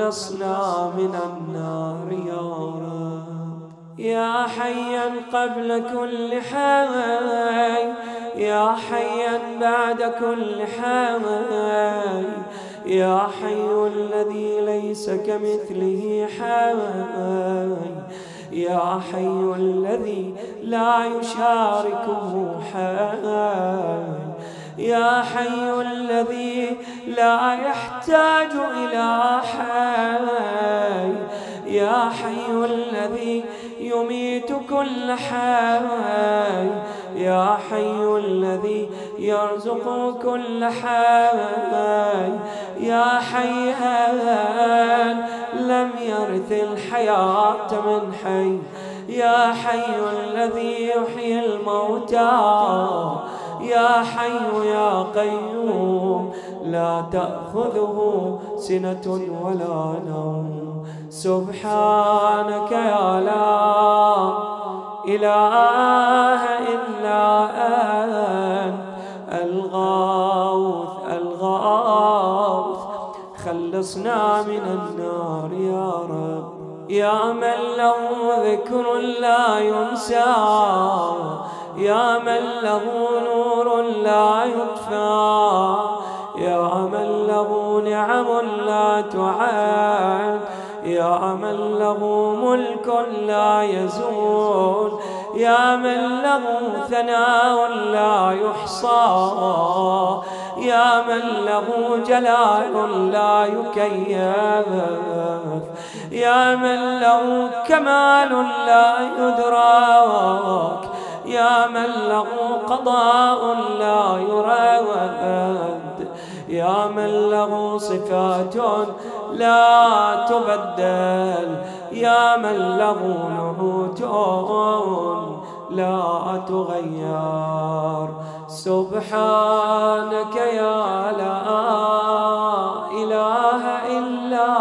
S1: خلصنا من النار يا رب. يا حيا قبل كل حي، يا حيا بعد كل حي، يا حي الذي ليس كمثله حي، يا حي الذي لا يشاركه حي، يا حي الذي لا يحتاج إلى حي، يا حي الذي يميت كل حي، يا حي الذي يرزق كل حي، يا حيا لم يرث الحياة من حي، يا حي الذي يحيي الموتى، يا حي يا قيوم لا تأخذه سنة ولا نوم. سبحانك يا لا إله إلا أنت الغوث الغوث، خلصنا من النار يا رب. يا من له ذكر لا ينسى، يا من له نور لا يطفى، يا من له نعم لا تعد، يا من له ملك لا يزول، يا من له ثناء لا يحصى، يا من له جلال لا يكيف، يا من له كمال لا يدرك، يا من له قضاء لا يرد، يا من له صفات لا تبدل، يا من له نعوت لا تغير. سبحانك يا لا إله إلا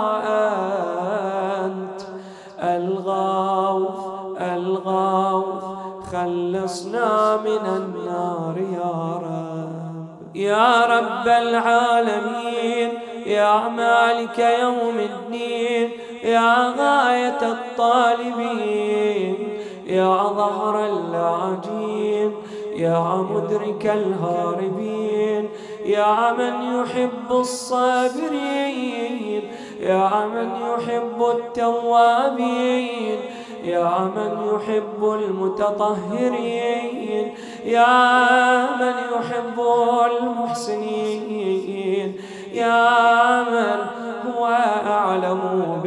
S1: أنت الغوث الغوث، خلصنا من النار يا رب. يا رب العالمين، يا مالك يوم الدين، يا غاية الطالبين، يا ظهر اللاجين، يا مدرك الهاربين، يا من يحب الصابرين، يا من يحب التوابين، يا من يحب المتطهرين، يا من يحب المحسنين، يا من هو أعلم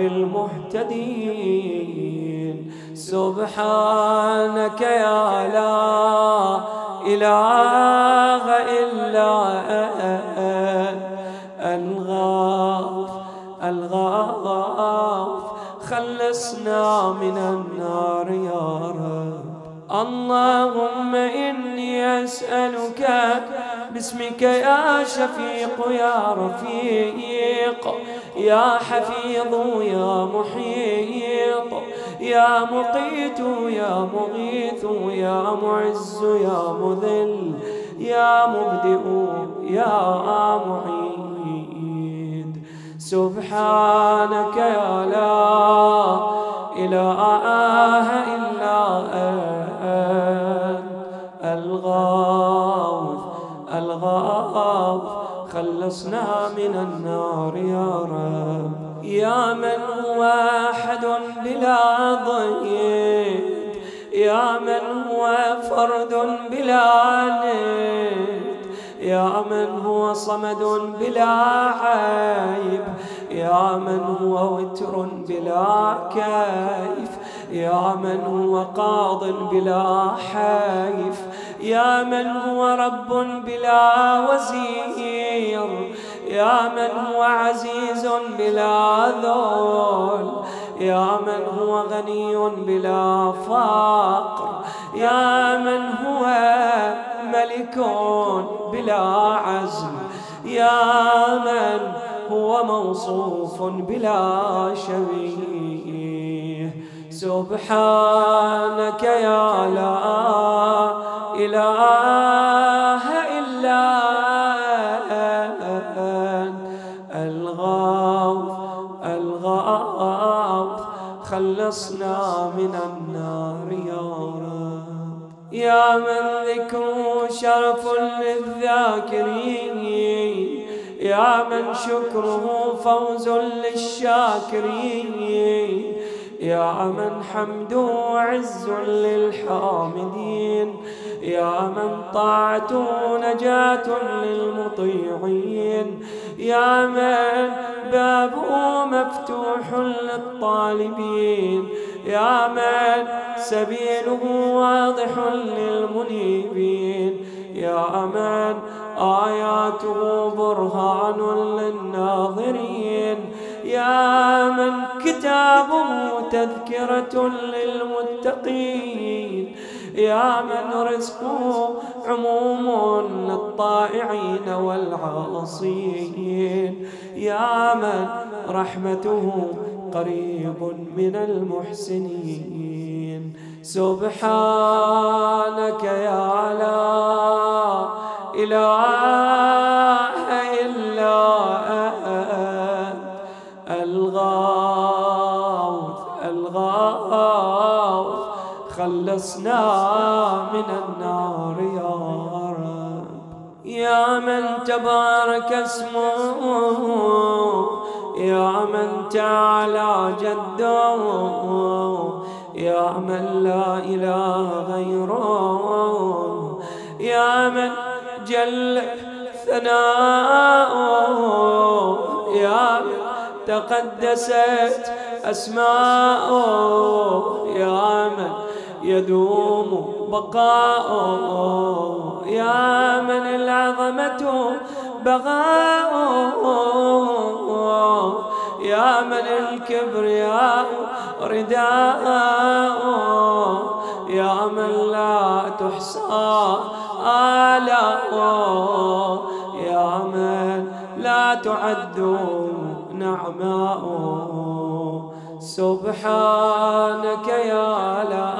S1: بالمهتدين. سبحانك يا لا إله إلا أنت الغوث الغوث، خلصنا من النار يا رب. اللهم إني أسألك باسمك يا شفيق يا رفيق يا حفيظ يا محيط يا مقيت يا مغيث يا معز يا مذل يا مبدئ يا معيد. سبحانك يا لا إله إلا أنت الغوث الغوث، خلصنا من النار يا رب. يا من هو أحد بلا ضيد، يا من هو فرد بلا ند، يا من هو صمد بلا عيب، يا من هو وتر بلا كيف، يا من هو قاض بلا حيف، يا من هو رب بلا وزير، يا من هو عزيز بلا ذل، يا من هو غني بلا فقر، يا من هو ملك بلا عزم، يا من هو موصوف بلا شبيه. سبحانك يا لا إله إلا أنت الغوث الغوث، خلصنا من النار يا رب. يا من ذكره شرف للذاكرين، يا من شكره فوز للشاكرين، يا من حمده عز للحامدين، يا من طاعته نجاة للمطيعين، يا من بابه مفتوح للطالبين، يا من سبيله واضح للمنيبين، يا من آياته برهان للناظرين، يا من كتابه تذكرة للمتقين، يا من رزقه عموم للطائعين والعاصين، يا من رحمته قريب من المحسنين. سبحانك يا لا إله إلا أنت الغوث الغوث، خلصنا من النار يا رب. يا من تبارك اسمه، يا من تعالى جده، يا من لا إله غيره، يا من جل ثناؤه، يا من تقدست أسماؤه، يا من يدوم بقاؤه، يا من العظمة بغاؤه، يا من الكبرياء رداؤه، يا من لا تحصى آلاؤه، يا من لا تعد نعماؤه. سبحانك يا لا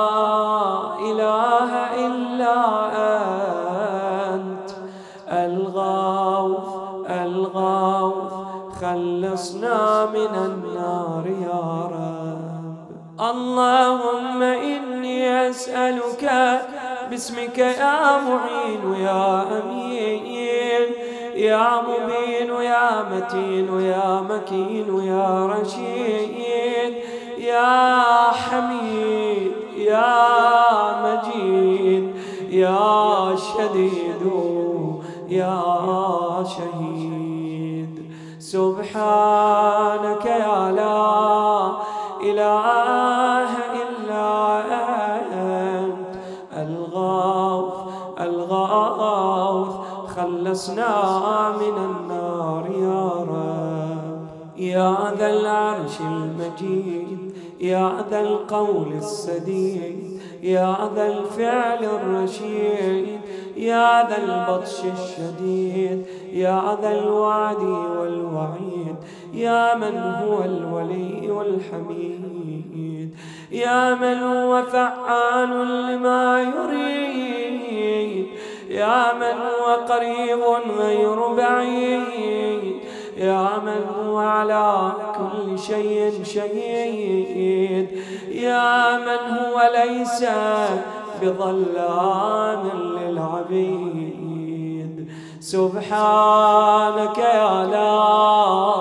S1: إله إلا أنت الغوث الغوث، خلصنا من النار يا رب. اللهم إني أسألك باسمك يا معين يا أمين يا مبين يا متين يا مكين يا رشيد يا حميد يا مجيد يا شديد يا شهيد. سبحانك يا لا إله إلا أنت الغوث الغوث، خلصنا من النار يا رب. يا ذا العرش المجيد، يا ذا القول السديد، يا ذا الفعل الرشيد، يا ذا البطش الشديد، يا ذا الوعد والوعيد، يا من هو الولي والحميد، يا من هو فعال لما يريد، يا من هو قريب غير بعيد، يا من هو على كل شيء شهيد، يا من هو ليس بظلام للعبيد. سبحانك يا لا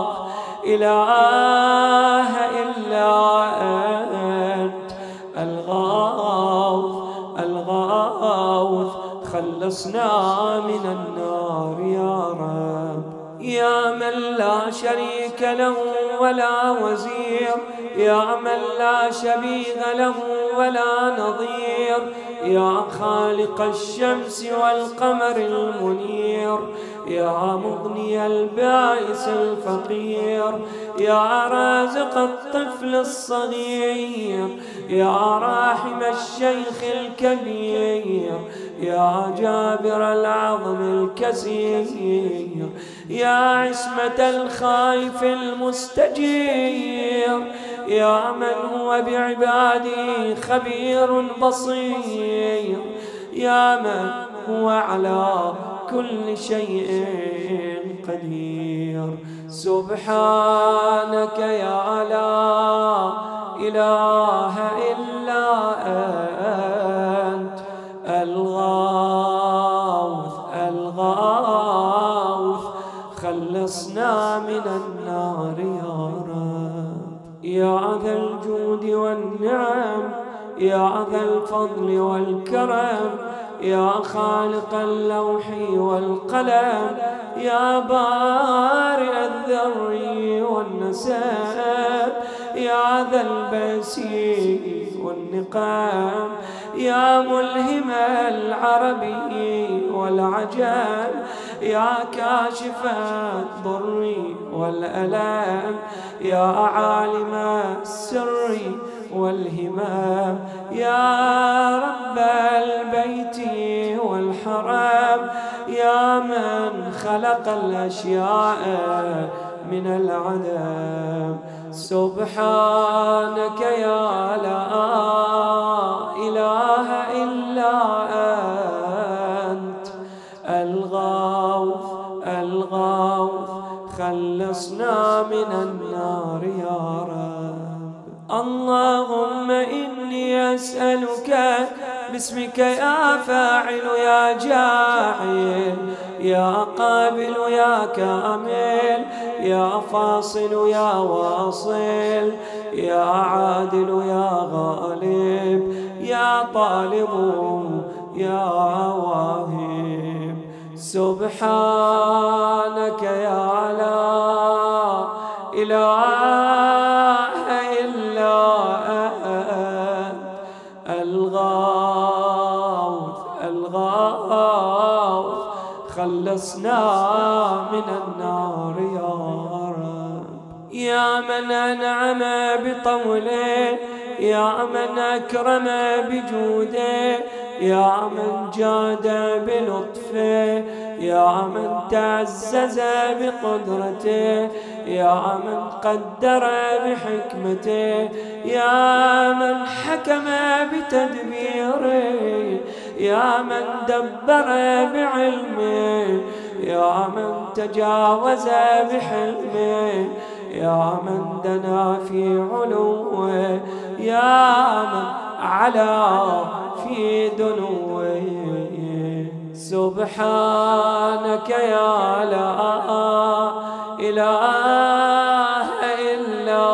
S1: إله إلا أنت الغوث الغوث، خلصنا من النار يا رب. يا من لا شريك له ولا وزير، يا من لا شبيه له ولا نظير، يا خالق الشمس والقمر المنير، يا مغني البائس الفقير، يا رازق الطفل الصغير، يا راحم الشيخ الكبير، يا جابر العظم الكسير، يا عصمة الخائف المستجير، يا من هو بعباده خبير بصير، يا من هو على كل شيء قدير. سبحانك يا لا إله إلا أنت الغوث الغوث خلصنا من النار يا رب. يا ذا الجود والنعم، يا ذا الفضل والكرم، يا خالق اللوح والقلم، يا بارئ الذر والنسب، يا ذا البسيط والنقام، يا ملهم العربي والعجم، يا كاشف الضر والألم، يا عالم السر والهمام، يا رب البيت والحرم، يا من خلق الأشياء من العدم. سبحانك يا لا إله إلا أنت الغوث الغوث خلصنا من النار يا رب. اللهم إني أسألك باسمك يا فاعل يا جاعل يا قابل يا كامل يا فاصل يا واصل يا عادل يا غالب يا طالب يا واهب. سبحانك يا لا إله إلا أنت الغوث الغوث خلصنا من النار يا رب. يا من أنعم بطوله، يا من أكرم بجوده، يا من جاد بلطفه، يا من تعزز بقدرته، يا من قدر بحكمته، يا من حكم بتدبيره، يا من دبر بعلمه، يا من تجاوز بحلمه، يا من دنا في علوه، يا من علا في دنوه. سبحانك يا لا إله إلا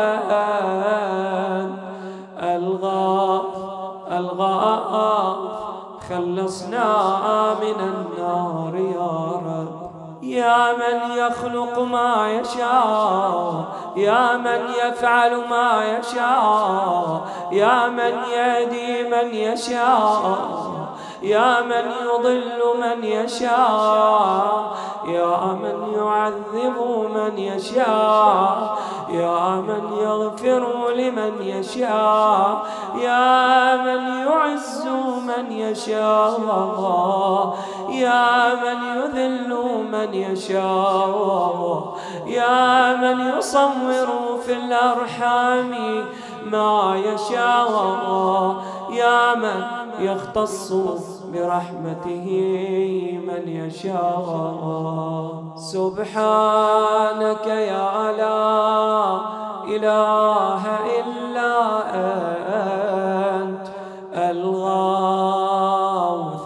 S1: أنت الغوث الغوث خلصنا من النار يا رب. يا من يخلق ما يشاء، يا من يفعل ما يشاء، يا من يهدي من يشاء، يا من يضل من يشاء، يا من يعذب من يشاء، يا من يغفر لمن يشاء، يا من يعز من يشاء، يا من يذل من يشاء، يا من يصور في الأرحام ما يشاء، يا من يختص برحمته من يشاء. سبحانك يا لا إله إلا أنت الغوث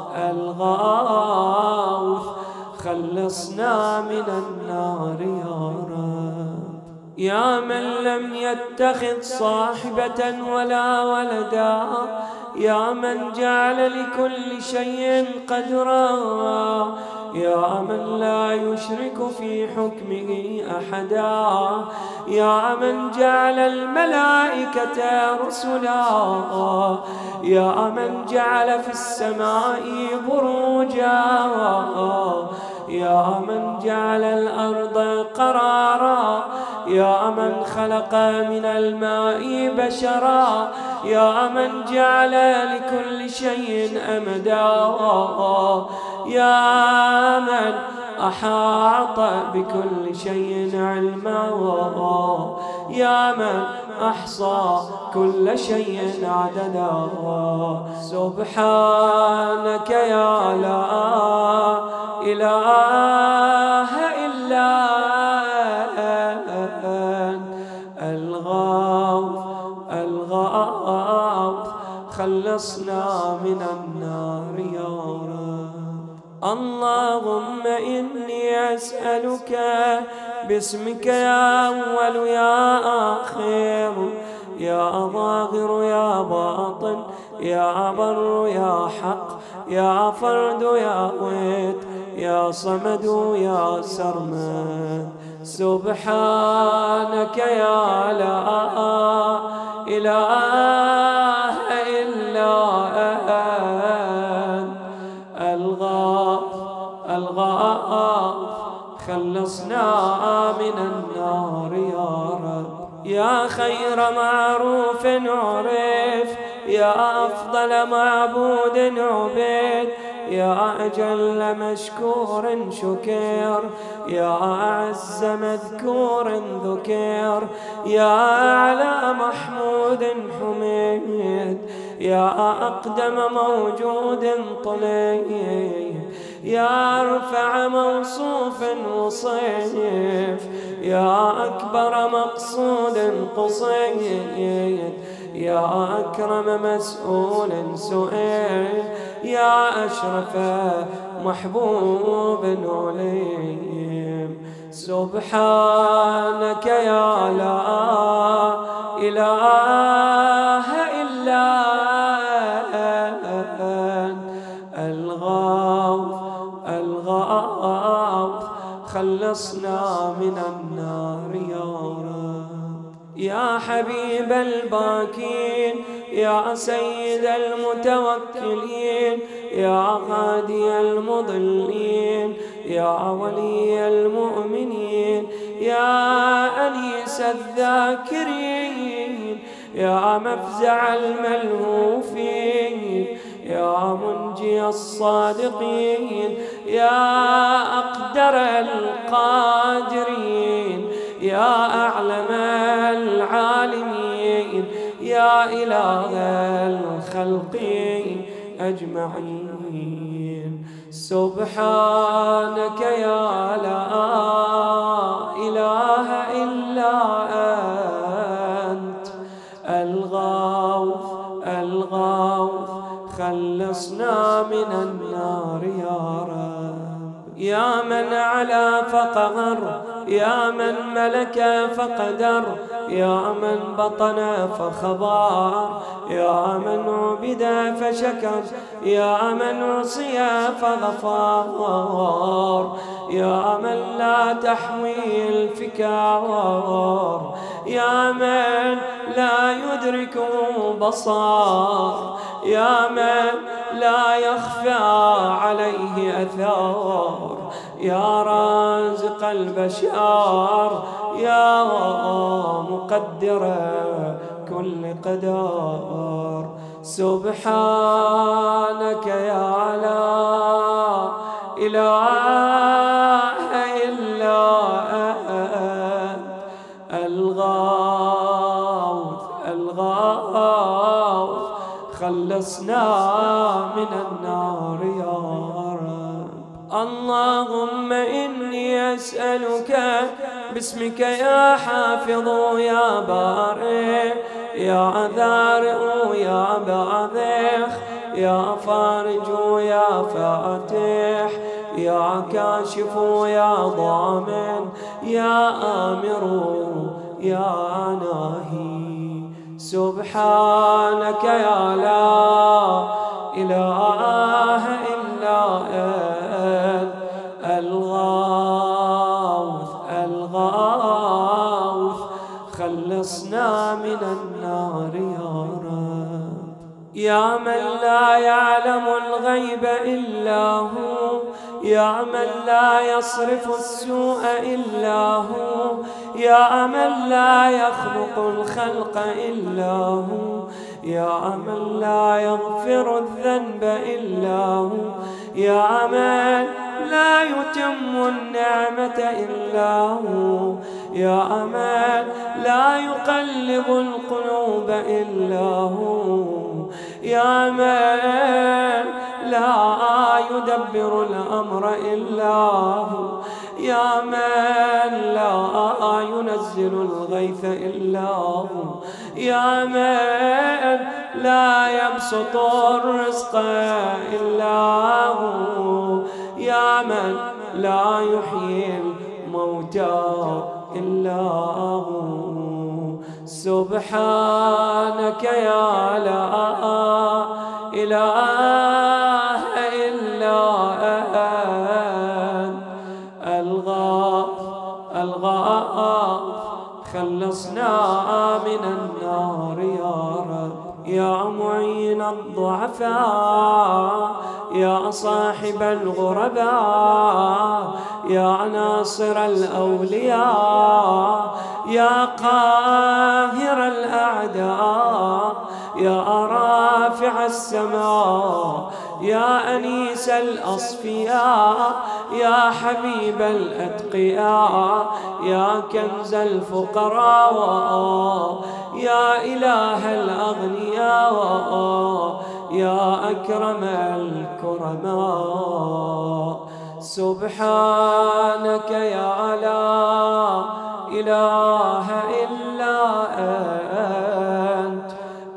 S1: الغوث خلصنا من النار يا رب. يا من لم يتخذ صاحبة ولا ولدا، يا من جعل لكل شيء قدرا، يا من لا يشرك في حكمه أحدا، يا من جعل الملائكة رسلا، يا من جعل في السماء بروجا، يا من جعل الأرض قرارا، يا من خلق من الماء بشرا، يا من جعل لكل شيء أمدا، يا من أحاط بكل شيء علما، يا من أحصى كل شيء عددا. سبحانك يا لا إله إلا أنت الغوث خلصنا من النار يا رب. اللهم إني أسألك باسمك يا أول يا آخر، يا ظاهر يا باطن، يا بر يا حق، يا فرد يا ود، يا صمد يا سرمد، سبحانك يا لا إله إلا أنت الغاف خلصنا من النار يا رب. يا خير معروف عرف، يا أفضل معبود عبد، يا أجل مشكور شكر، يا أعز مذكور ذكر، يا أعلى محمود حميد، يا أقدم موجود طليب، يا أرفع موصوف وصيف، يا أكبر مقصود قصيد، يا أكرم مسؤول سئل، يا أشرف محبوب عليم، سبحانك يا لا إله إلا أنت الغاف خلصنا من النار يا رب. يا حبيب الباكين، يا سيد المتوكلين، يا هادي المضلين، يا ولي المؤمنين، يا أنيس الذاكرين، يا مفزع الملهوفين، يا منجي الصادقين، يا أقدر القادرين، يا أعلم العالمين، يا إله الخلق أجمعين، سبحانك يا لا إله إلا أنت الغوث خلصنا من النار يا رب. يا من علا فقهر، يا من ملك فقدر، يا من بطن فخبر، يا من عبد فشكر، يا من عصي فغفر، يا من لا تحوي الفكار، يا من لا يدركه بصار، يا من لا يخفى عليه أثار، يا رازق البشر، يا مقدر كل قدر، سبحانك يا لا إله إلا أنت الغاث خلصنا من النار يا رب. اللهم إني أسألك باسمك يا حافظ يا بارئ، يا ذارئ يا باذخ، يا فارج يا فاتح، يا كاشف يا ضامن، يا آمر يا ناهي، سبحانك يا لا إله إلا أنت الغاث خلصنا من النار يا رب. يا من لا يعلم الغيب إلا هو، يا من لا يصرف السوء إلا هو، يا من لا يخلق الخلق إلا هو، يا من لا يغفر الذنب إلا هو، يا من لا يتم النعمة إلا هو، يا من لا يقلب القلوب إلا هو، يا من لا يدبر الأمر إلا هو، يا من لا ينزل الغيث إلا هو، يا من لا يبسط الرزق إلا هو، يا من لا يحيي الموتى إلا هو. سبحانك يا لا إله إلا أنت الغاف خلصنا من النار يا رب، يا معين الضعفاء، يا صاحب الغرباء، يا ناصر الأولياء، يا قاهر الأعداء، يا رافع السماء، يا أنيس الأصفياء، يا حبيب الأتقياء، يا كنز الفقراء، يا إله الأغنياء، يا أكرم الكرماء. سبحانك يا لا إله إلا أنت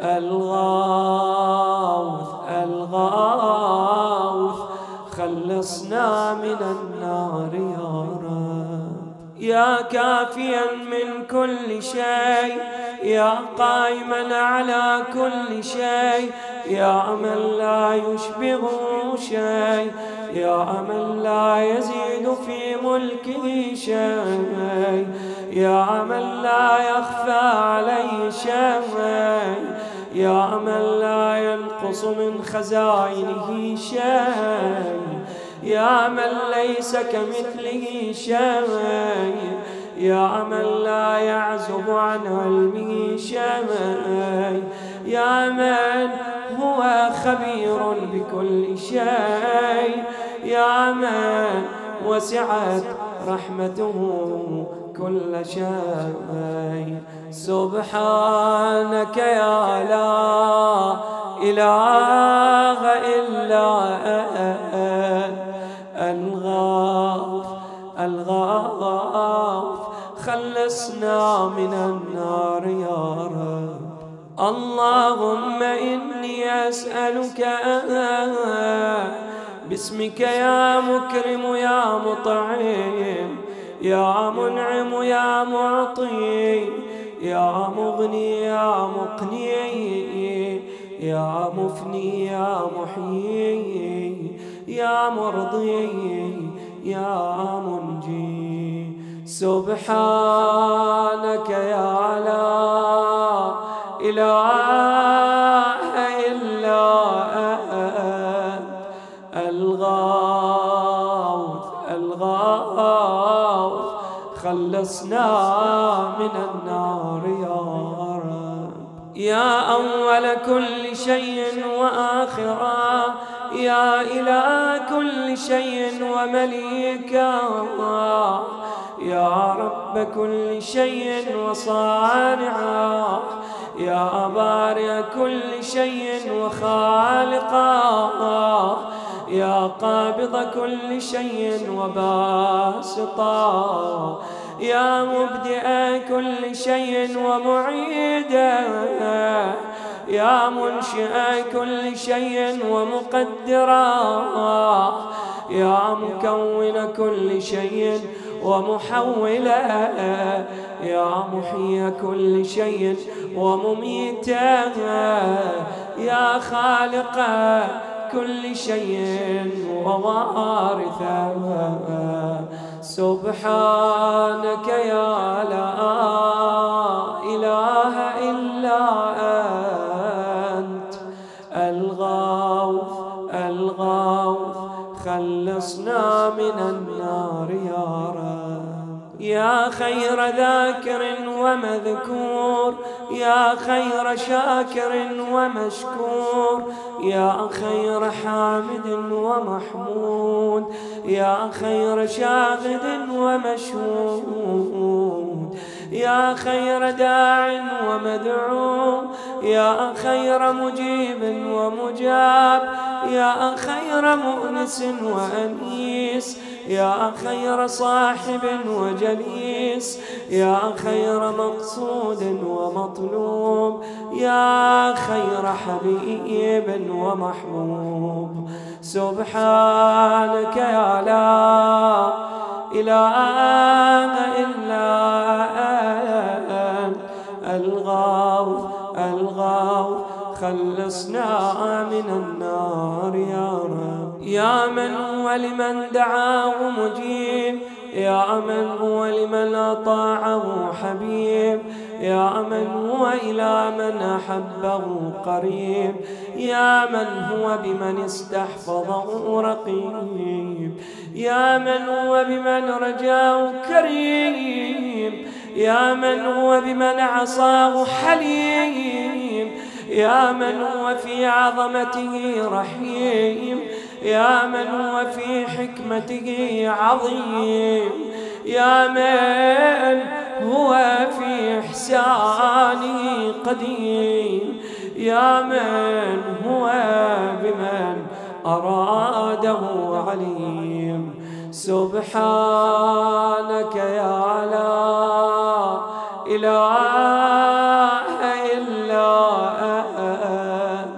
S1: الغاوث خلصنا من النار يا رب، يا كافيا من كل شيء، يا قائما على كل شيء، يا من لا يشبهه شيء، يا من لا يزيد في ملكه شيء، يا من لا يخفى عليه شيء، يا من لا ينقص من خزائنه شيء، يا من ليس كمثله شيء، يا من لا يعزب عن علمه شيء، يا من هو خبير بكل شيء، يا من وسعت رحمته كل شيء. سبحانك يا لا إله إلا أنت الغاوث خلصنا من النار يا رب. اللهم إني أسألك باسمك يا مكرم يا مطعم يا منعم يا معطي يا مغني يا مقني يا مفني يا محيي يا مرضي يا منجي. سبحانك يا لا إله إلا أنت الغاوث خلصنا من النار يا رب. يا أول كل شيء وآخرا، يا إله كل شيء ومليكا، يا رب كل شيء وصانعا، يا بارئ كل شيء وخالقا، يا قابض كل شيء وباسطا، يا مبدئ كل شيء ومعيدا، يا منشئ كل شيء ومقدرا، يا مكون كل شيء ومحولا، يا محيي كل شيء ومميتا، يا خالق كل شيء ووارثا. سبحانك يا لا إله إلا أنت الغاوث خلصنا من النار يا رب. يا خير ذاكر ومذكور، يا خير شاكر ومشكور، يا خير حامد ومحمود، يا خير شاهد ومشهود، يا خير داع ومدعو، يا خير مجيب ومجاب، يا خير مؤنس وأنيس، يا خير صاحب وجليس، يا خير مقصود ومطلوب، يا خير حبيب ومحبوب. سبحانك يا لا إله إلا أنت الغوث الغوث، خلصنا من النار يا رب. يا من هو لمن دعاه مجيب، يا من هو لمن أطاعه حبيب، يا من هو إلى من أحبه قريب، يا من هو بمن استحفظه رقيب، يا من هو بمن رجاه كريم، يا من هو بمن عصاه حليم، يا من هو في عظمته رحيم، يا من هو في حكمته عظيم، يا من هو في إحسانه قديم، يا من هو بمن أراده عليم. سبحانك يا لا إله إلا أنت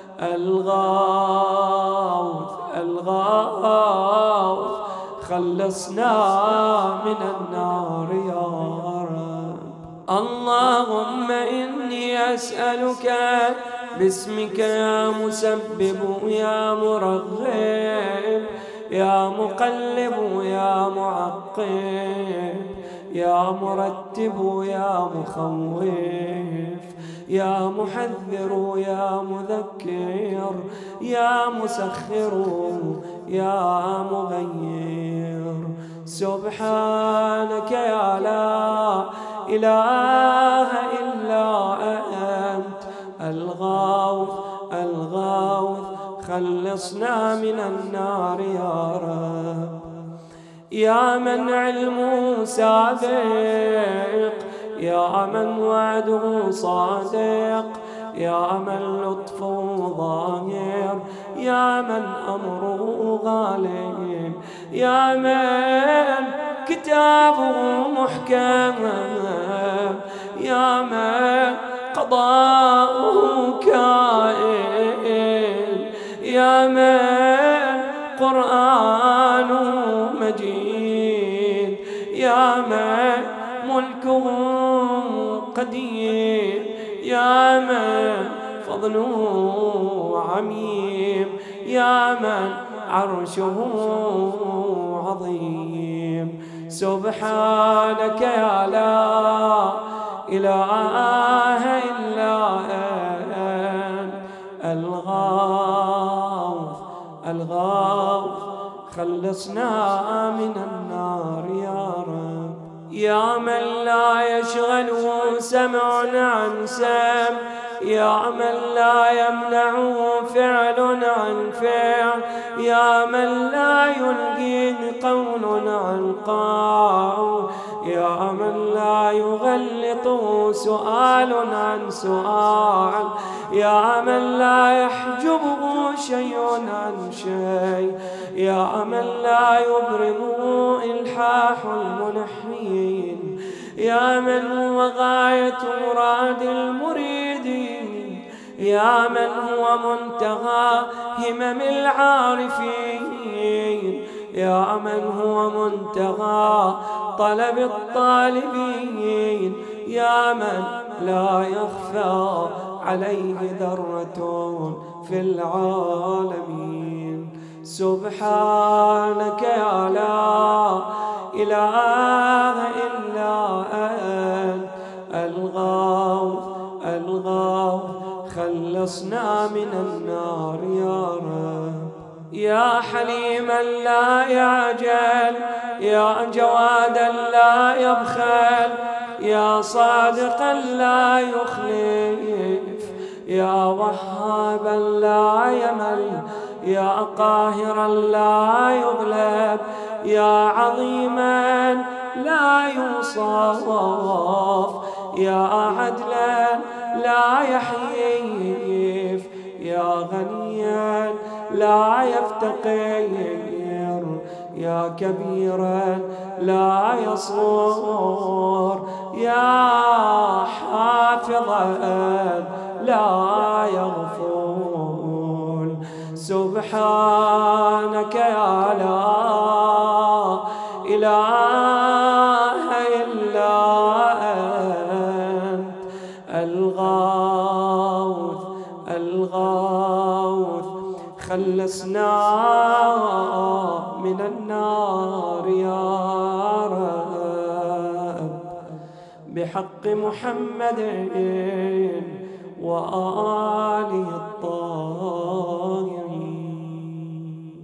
S1: الغوث الغوث، خلصنا من النار يا رب. اللهم إني أسألك باسمك يا مسبب يا مرغب يا مقلب يا معقب يا مرتب يا مخوف يا محذر يا مذكر يا مسخر يا مغير. سبحانك يا لا إله إلا أنت الغوث الغوث، خلصنا من النار يا رب. يا من علمه سابق، يا من وعده صادق، يا من لطفه ظاهر، يا من أمره غالب، يا من كتابه محكم، يا من قضاؤه كائن، يا من قرآنه مجيد، يا من ملكه قدير، يا من فضله عميم، يا من عرشه عظيم. سبحانك يا لا إله إلا أنت الغوث الغوث، خلصنا من النار يا رب. يا من لا يشغله سمع عن سمع، يا من لا يمنعه فعل عن فعل، يا من لا يلقيه قول عن قول، يا من لا يغلطه سؤال عن سؤال، يا من لا يحجبه شيء عن شيء، يا من لا يبرمه إلحاح الملحين، يا من هو غاية مراد المريدين، يا من هو منتهى همم العارفين، يا من هو منتهى طلب الطالبين، يا من لا يخفى عليه ذرة في العالمين. سبحانك يا لا إله إلا أنت الغوث الغوث، خلصنا من النار يا رب. يا حليما لا يعجل، يا جوادا لا يبخل، يا صادقا لا يخلف، يا وهابا لا يمل، يا قاهرا لا يغلب، يا عظيما لا يوصف، يا عدلا لا يحيف، يا غنيا لا يفتقر، يا كبيرا لا يصغر، يا حافظا لا يغفل. سبحانك يا لا إله إلا أنت الغوث الغوث، خلصنا من النار يا رب، بحق محمد وآله الطاهرين.